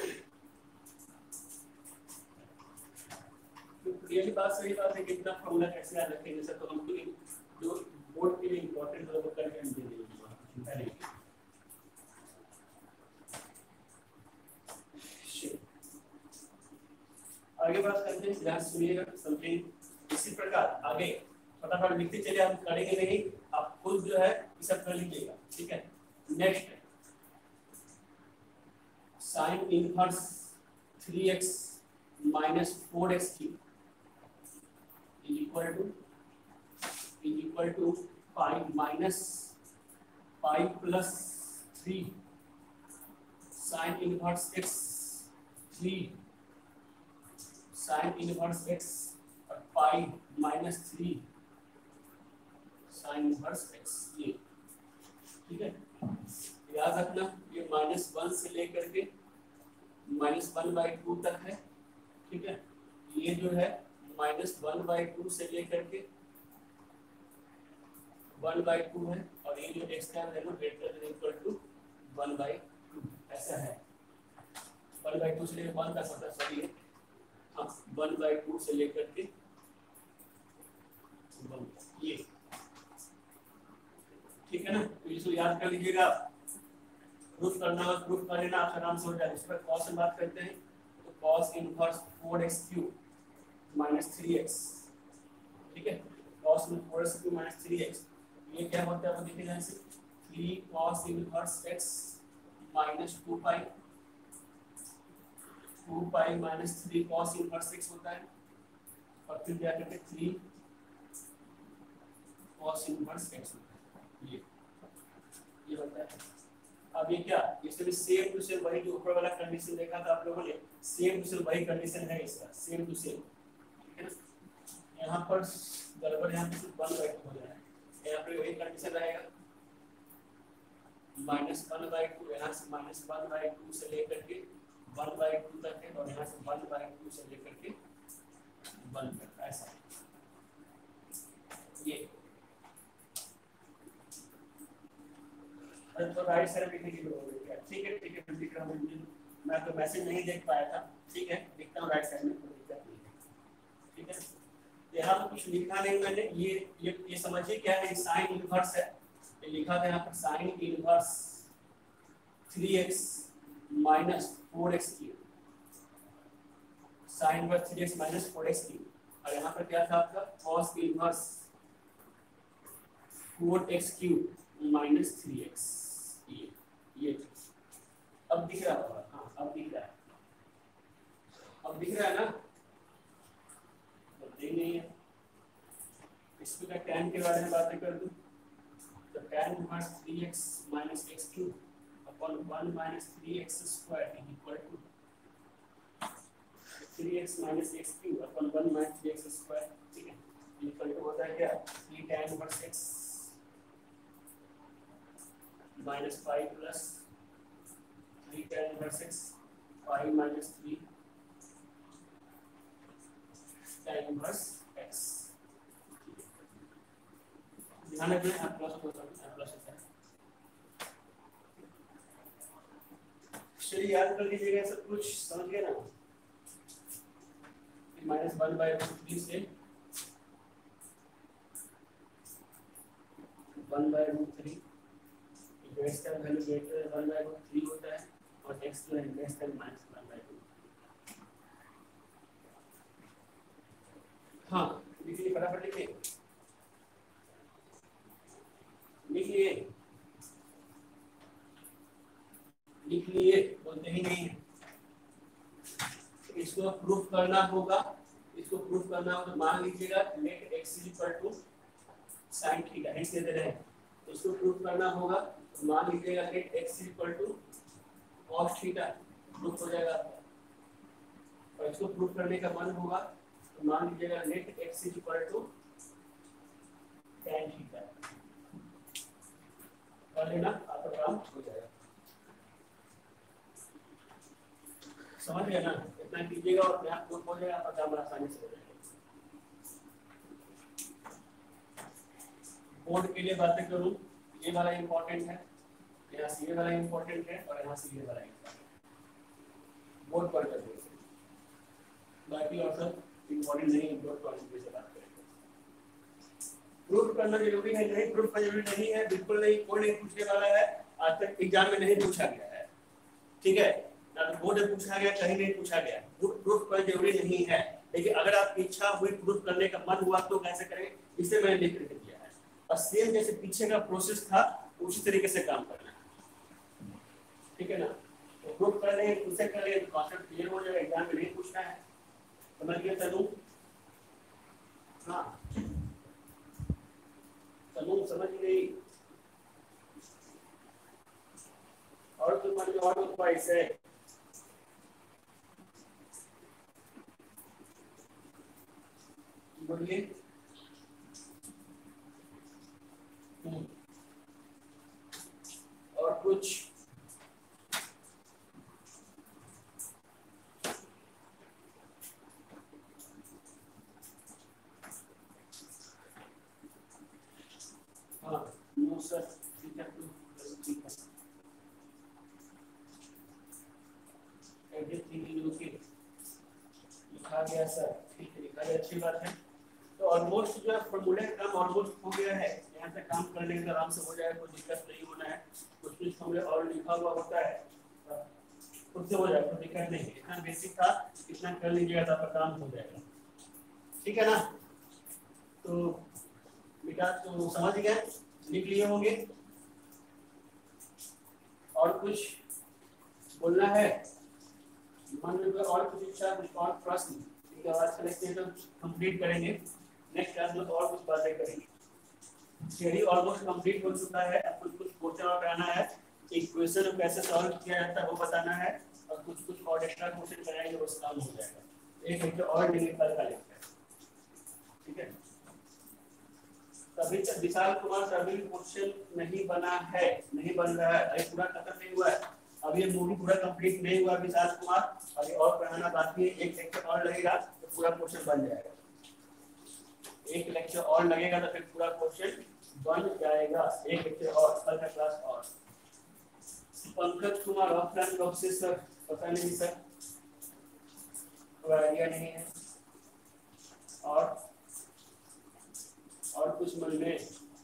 ये भी बात सही बात है कि इतना फॉर्मूला कैसे याद रखेंगे सर, तो हम जो बोर्ड के लिए इंपॉर्टेंट है वो करके हम दे देंगे। आगे बात करते हैं, ध्यान सुनिएगा, समझेंगे। इसी प्रकार आगे फटाफट लिखते चलिए, हम करेंगे नहीं, आप खुद जो है ये सब कर लीजिएगा, ठीक है। Next sine inverse 3x minus 4x cube is equal to 5 minus 5 plus 3 sin inverse x 3 sin inverse x और 5 minus 3 sin inverse x, ये ठीक है। याद रखना ये -1 से लेकर के -1/2 तक है, ठीक है। ये जो है -1/2 से लेकर के 1/2 है, और ये जो x का value greater than equal to 1/2 ऐसा है। 1/2 से लेकर 1 तक होता है, सॉरी हाँ 1/2 से लेकर के 1, ये ठीक है ना। तो इसको याद कर लीजिएगा, प्रूफ करना और प्रूफ कर लेना, आप आराम से हो जाएगा। इस पर cos से बात करते हैं, तो cos inverse 4x cube minus 3x, ठीक है। cos में 4x क्यूब माइनस 3x, ये क्या होता है वो देखिए ध्यान से, 3 cos inverse x minus 2 pi minus 3 cos inverse x होता है, और फिर क्या करते हैं 3 cos इनवर्स x होता है, ये होता है। अब ये क्या, इससे भी सेम टू सेम वही जो ऊपर वाला कंडीशन देखा था आप लोगों ने, सेम टू सेम वही कंडीशन है इसका, सेम टू सेम, ठीक है ना। यहाँ पर गड़बड़ यहाँ पे 1/2 हो जाए, यहाँ पे वही कंडीशन रहेगा, -1/2, यहाँ से -1/2 से लेकर के 1/2 तक है, और यहाँ से 1/2 से लेकर के 1 तक, ऐसा ये। तो राइट साइड लिखने की जरूरत है क्या? ठीक है ठीक है, मैं लिख रहा हूँ, मैं तो मैसेज नहीं देख पाया था, ठीक है लिखता हूँ राइट साइड में, कोई दिक्कत नहीं है, ठीक है। यहाँ पर कुछ लिखा नहीं मैंने, ये समझिए क्या है, साइन इनवर्स है, ये लिखा था यहाँ पर sine inverse 3x minus 4x cube, sine inverse 3x minus 4x cube, और यहाँ पर क्या था आपका cos inverse 4x cube minus 3x, ये अब दिख रहा होगा, हाँ अब दिख रहा है, अब दिख रहा है ना, तो नहीं है। इसमें क्या tan के बारे में बातें कर दूं, तो tan inverse 3x minus x cube upon 1 minus 3x square equal to 3x minus x cube upon 1 minus 3x square, ठीक है, इक्वल टू होता है क्या 3 tan inverse x minus 5 plus 3 tan inverse x 5 minus 3 tan inverse x। ध्यान रखना है plus होता है, चलिए याद कर लीजिएगा सब कुछ, समझ गए ना, -1/3 से 1/3 x का वैल्यू ग्रेटर 1/3 होता है, और x जो है लेस देन -1/2। हाँ लिखिए, फटाफट लिखिए, लिख लिए बोलते ही नहीं है, इसको प्रूफ करना होगा, इसको प्रूफ करना हो तो मान लीजिएगा let x equal to sin theta, ऐसे दे रहे हैं, इसको प्रूफ करना होगा तो मान लीजिएगा let x equal to cos theta, proof हो जाएगा आपका, और इसको प्रूफ करने का मन होगा तो मान लीजिएगा let x equal to tan theta, कर लेना आपका काम हो जाएगा, समझ गए ना, इतना कीजिएगा और आप प्रूफ हो जाएगा, आपका काम आसानी से हो जाएगा। बोर्ड के लिए बातें करूं, ये वाला इंपॉर्टेंट है, यहाँ से ये वाला इंपॉर्टेंट है, और यहाँ से ये वाला इंपॉर्टेंट, बोर्ड पर कर दीजिए, बाकी और सब इंपॉर्टेंट नहीं है, बोर्ड कॉन्सेप्ट से बात करेंगे। प्रूफ करना जरूरी है नहीं, प्रूफ करना जरूरी नहीं है, बिल्कुल नहीं, कोई नहीं पूछने वाला है, आज तक एग्जाम में नहीं पूछा गया है, ठीक है ना, तो बोर्ड में पूछा गया, कहीं नहीं पूछा गया, प्रूफ करना जरूरी नहीं है, लेकिन अगर आपकी इच्छा हुई प्रूफ करने का मन हुआ तो कैसे करें, इसे मैंने लिख करके दिया है, और सेम जैसे पीछे का प्रोसेस था उसी तरीके से काम करना है, ठीक है ना, तो प्रूफ कर ले उसे कर ले, कॉन्सेप्ट क्लियर हो जाएगा, एग्जाम में नहीं पूछना है, समझ गए तनु? हाँ तनु समझ गई, और तुम्हारी और उपाइस है, बोलिए। और कुछ हाँ नो सर, ठीक है ठीक है, एवरीथिंग इज ओके, लिखा गया सर, ठीक है लिखा गया, अच्छी बात है। तो ऑलमोस्ट जो फॉर्मूले का काम ऑलमोस्ट हो गया है, यहाँ से काम कर लेंगे आराम से हो जाएगा, कोई दिक्कत नहीं होना है, कुछ कुछ फॉर्मूले और लिखा हुआ होता है खुद से हो जाएगा, कोई दिक्कत नहीं है, इतना बेसिक था, इतना कर लीजिएगा तो आपका काम हो जाएगा, ठीक है ना। तो बेटा तो समझ गए, लिख लिए होंगे, और कुछ बोलना है मन में, और कुछ इच्छा, कुछ और प्रश्न, ठीक है, आज कलेक्शन तो कंप्लीट करेंगे, नेक्स्ट क्लास में और कुछ बातें करेंगे। थ्योरी ऑलमोस्ट कंप्लीट हो चुका है, अब कुछ क्वेश्चन और कराना है, एक क्वेश्चन को कैसे सॉल्व किया जाता है वो बताना है, और कुछ और एक्स्ट्रा क्वेश्चन कराएंगे, बस काम हो जाएगा, एक लेक्चर और लेंगे कल का लेक्चर, ठीक है। अभी तक विशाल कुमार का अभी क्वेश्चन नहीं बना है, नहीं बन रहा है, अभी पूरा खत्म नहीं हुआ है, अब ये मूवी पूरा कंप्लीट नहीं हुआ विशाल कुमार, अभी और पढ़ाना बाकी है, एक लेक्चर और लगेगा तो पूरा क्वेश्चन बन जाएगा, एक लेक्चर और लगेगा तो फिर पूरा क्वेश्चन बन जाएगा, एक लेक्चर और, कल का क्लास और। पंकज कुमार ऑफलाइन कब से सर? पता नहीं सर, कोई आइडिया नहीं है। और कुछ मन में?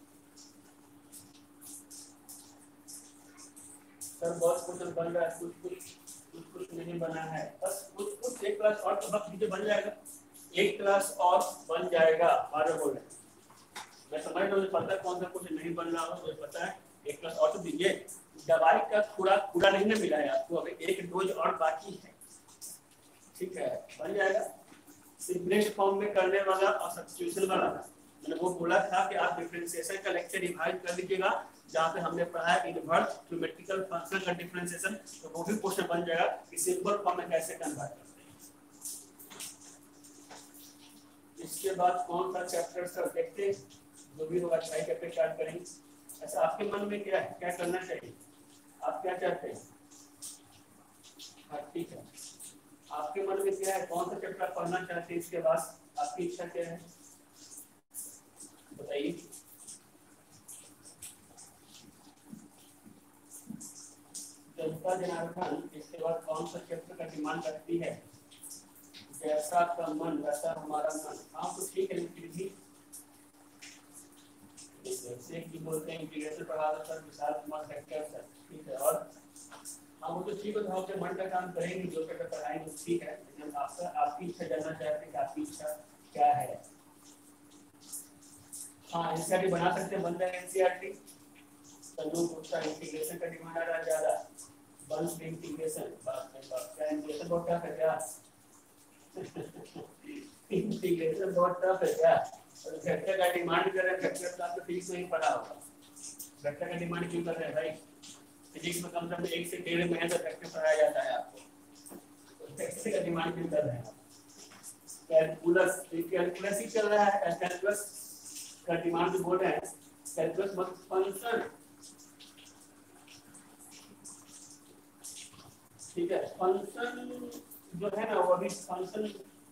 सर बहुत कुछ बन रहा है, कुछ नहीं बना है, बस कुछ एक क्लास और तो बस बन जाएगा, एक क्लास और बन जाएगा, बारह बोल रहे मैं समझ रहा हूँ, पता है कौन सा कुछ नहीं बन रहा हो, मुझे पता है, एक क्लास और तो दीजिए। दवाई का पूरा नहीं ना मिला है आपको, अभी एक डोज और बाकी है, ठीक है, बन जाएगा। सिंपलेस्ट फॉर्म में करने वाला और सब्स्टिट्यूशन वाला, मैंने वो बोला था कि आप डिफरेंशिएशन का लेक्चर रिवाइज कर लीजिएगा, जहाँ पे हमने पढ़ा है इनवर्स ज्योमेट्रिकल फंक्शन का डिफरेंशिएशन, तो वो भी क्वेश्चन बन जाएगा कि सिंपल फॉर्म में कैसे कन्वर्ट करते हैं। इसके बाद कौन सा चैप्टर सर देखते हैं, जो भी होगा ट्राई करके स्टार्ट करेंगे। ऐसा आपके मन में क्या है, क्या करना चाहिए, आप क्या चाहते हैं? हाँ ठीक है, आपके मन में क्या है, कौन सा चैप्टर पढ़ना चाहते हैं, इसके बाद आपकी इच्छा क्या है बताइए। जनता जनार्दन इसके बाद कौन सा चैप्टर का डिमांड करती है? जैसा का मन वैसा हमारा मन, हाँ तो ठीक है, फिर भी जैसे कि बोलते हैं इंटीग्रेशन पढ़ा दो sir, Vishal Kumar sector sir, ठीक है, और हाँ वो तो ठीक है, तो हम अपने मन का काम करेंगे, जो चैप्टर पढ़ाएंगे ठीक है, लेकिन आपकी इच्छा जानना चाहते हैं कि आपकी इच्छा क्या है। हाँ एनसीईआरटी बना सकते हैं, बन जाएगा एनसीईआरटी। संयोग गुप्ता इंटीग्रेशन का डिमांड आ रहा है ज्यादा, वंश इंटीग्रेशन, बात क्या इंटीग्रेशन बहुत टफ है क्या? इंटीग्रेशन बहुत टफ है क्या? और वेक्टर का डिमांड कर रहे हैं, वेक्टर क्लास में फिजिक्स में ही पढ़ा होगा, वेक्टर का डिमांड क्यों कर रहे हैं भाई? फिजिक्स में कम से कम 1 से 1.5 महीने तक वेक्टर पढ़ाया जाता है आपको, तो वेक्टर का डिमांड क्यों कर रहे हैं? कैलकुलस ही चल रहा है, कैलकुलस का डिमांड जो बोल रहे हैं, कैलकुलस मतलब फंक्शन, ठीक है, फंक्शन जो है ना वो अभी फंक्शन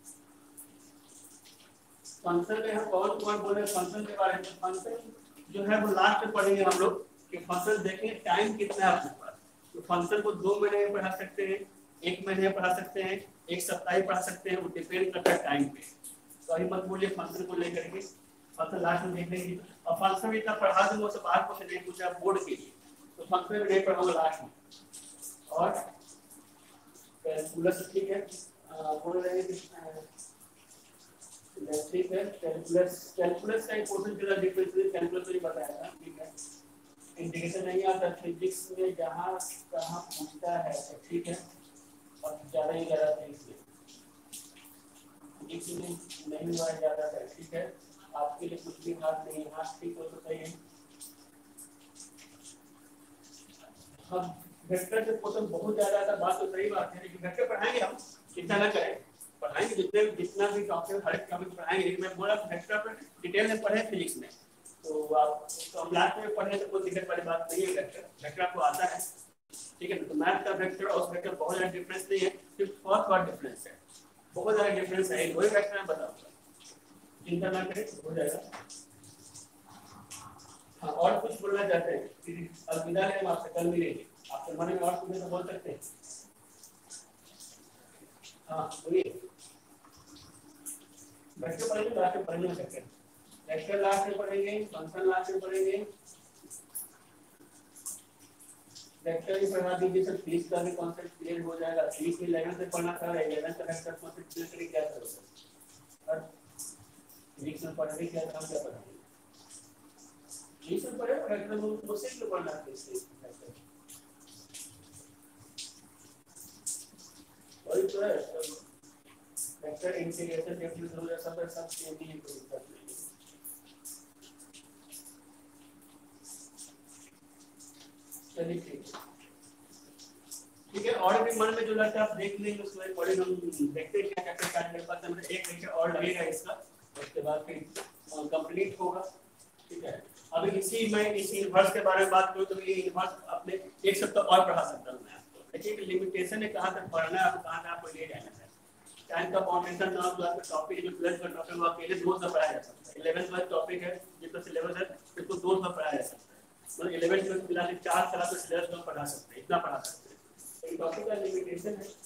में हम कौन बोल रहे हैं फंक्शन के बारे में, फंक्शन जो है वो लास्ट में पढ़ेंगे हम लोग कि फंक्शन देखेंगे टाइम कितना है आपके पास, तो फंक्शन को 2 महीने में पढ़ा सकते हैं, 1 महीने में पढ़ा सकते हैं, 1 सप्ताह में पढ़ा सकते हैं, वो डिपेंड करता है टाइम पे, तो अभी मत बोलिए फंक्शन को लेकर के, फंक्शन लास्ट में देख लेंगे, और फंक्शन में इतना पढ़ा दूंगा सब आज क्वेश्चन नहीं पूछा बोर्ड के लिए, तो फंक्शन में नहीं पढ़ाऊंगा लास्ट में। और कैलकुलस ठीक है, बोल रहे हैं ठीक है, कैलकुलस का एक क्वेश्चन चला, डिफरेंशियल कैलकुलस में बताया था, ठीक है, इंटीग्रेशन नहीं आता फिजिक्स में, जहाँ कहाँ पूछता है तो ठीक है, और ज़्यादा ही ज़्यादा फिजिक्स में नहीं हुआ ज़्यादा है, ठीक है, आपके लिए कुछ भी बात नहीं, हाँ ठीक हो तो सही है। हम वेक्टर से क्वेश्चन बहुत ज़्यादा था, बात तो सही बात है, लेकिन वेक्टर पढ़ाएंगे हम, चिंता न करें, पढ़ाएंगे जितना भी टॉपिक हर एक टॉपिक पढ़ाएंगे, लेकिन मैं बोला वेक्टर पर डिटेल में पढ़े फिजिक्स में, तो आप तो हम लास्ट में पढ़े तो कोई दिक्कत वाली बात नहीं है, वेक्टर आपको आता है, ठीक है, तो मैथ का वेक्टर और वेक्टर बहुत ज़्यादा डिफरेंस नहीं है, सिर्फ फर्स्ट वर्ड डिफरेंस है, बहुत ज़्यादा डिफरेंस है, वही वेक्टर मैं बताऊँगा, चिंता ना करें हो जाएगा। हाँ और कुछ बोलना चाहते हैं? अलविदा है, हम आपसे कल मिलेंगे, आपके मन में और कुछ तो बोल सकते हैं, हाँ बोलिए। वेक्टर पढ़ेंगे, लास्ट में पढ़ेंगे वेक्टर लास्ट में पढ़ेंगे, फंक्शन लास्ट में पढ़ेंगे, वेक्टर ही पढ़ा दीजिए सर, फीस का भी कॉन्सेप्ट क्लियर हो जाएगा, फीस में 11 से पढ़ना था, 11 का वेक्टर कॉन्सेप्ट क्लियर करें क्या करोगे, और फीस में पढ़ने क्या काम क्या पढ़ाएंगे, फीस में पढ़े वेक्टर मुझसे क्यों पढ़ना है, वही तो है, वेक्टर इंटीग्रेशन डेफिनेशन हो जाता है, सब सेम ही है, कोई दिक्कत नहीं है। चलिए ठीक है, और भी मन में जो लगता है आप देख लेंगे, उसमें बड़े हम देखते हैं क्या क्या मेरे पास एक लेक्चर और लगेगा इसका, उसके बाद फिर कंप्लीट होगा, ठीक है। अभी इस इनवर्स के बारे में बात करूँ तो ये इनवर्स अपने एक सप्ताह और पढ़ा सकता हूँ मैं आपको। देखिए लिमिटेशन है कहाँ तक पढ़ना है, कहाँ तक आपको ले जाना है। टाइम का फाउंडेशन नाम का टॉपिक जो 12th का टॉपिक वो अकेले 2 साल पढ़ाया जा सकता है। 11th का टॉपिक है जितना सिलेबस है उसको 2 साल पढ़ाया जा सकता है। मतलब 11th में मिला के 4 साल तो सिलेबस में पढ़ा सकते हैं, इतना पढ़ा सकते हैं। ये टॉपिक का लिमिटेशन है।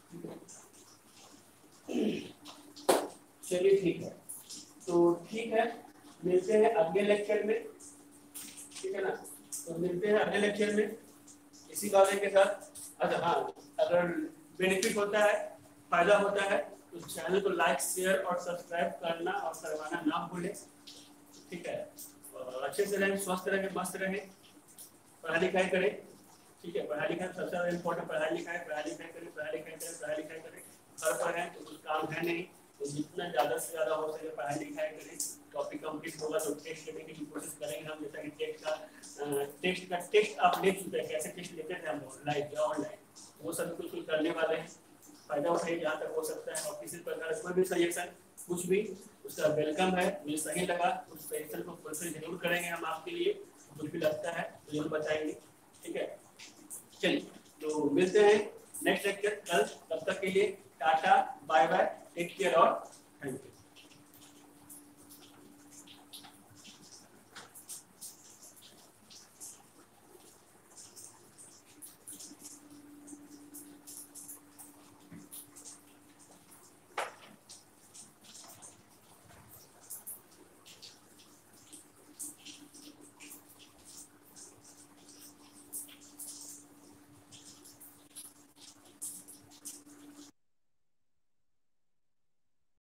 चलिए ठीक है, तो ठीक है, मिलते हैं अगले लेक्चर में, ठीक है ना। तो मिलते हैं अगले लेक्चर में इसी बात के साथ। अच्छा हाँ, अगर बेनिफिट होता है, फायदा होता है तो चैनल को लाइक शेयर और सब्सक्राइब करना और करवाना ना भूलें, ठीक है। अच्छे से रहें, स्वस्थ रहें, मस्त रहें, पढ़ाई लिखाई करें, ठीक है। पढ़ाई लिखाई सबसे ज़्यादा इम्पोर्टेंट, पढ़ाई लिखाई करें, पढ़ाई लिखाई करें। घर पर हैं तो कुछ काम है नहीं, तो जितना ज़्यादा से ज़्यादा हो सके पढ़ाई लिखाई करें। टॉपिक कंप्लीट होगा तो टेस्ट लेने की कोशिश करेंगे हम, जैसा कि टेस्ट आप ले चुके हैं, कैसे टेस्ट लेते थे हम लाइव या ऑनलाइन, वो सब कुछ करने वाले हैं। फायदा उठाइए जहाँ तक हो सकता है, और किसी प्रकार कोई भी सजेशन कुछ भी उसका वेलकम है। मुझे सही लगा उस सजेशन को फुलफिल जरूर करेंगे हम आपके लिए, कुछ भी लगता है तो जरूर बताएंगे, ठीक है। चलिए तो मिलते हैं नेक्स्ट लेक्चर कल, तब तक के लिए tata bye bye, take care और थैंक यू।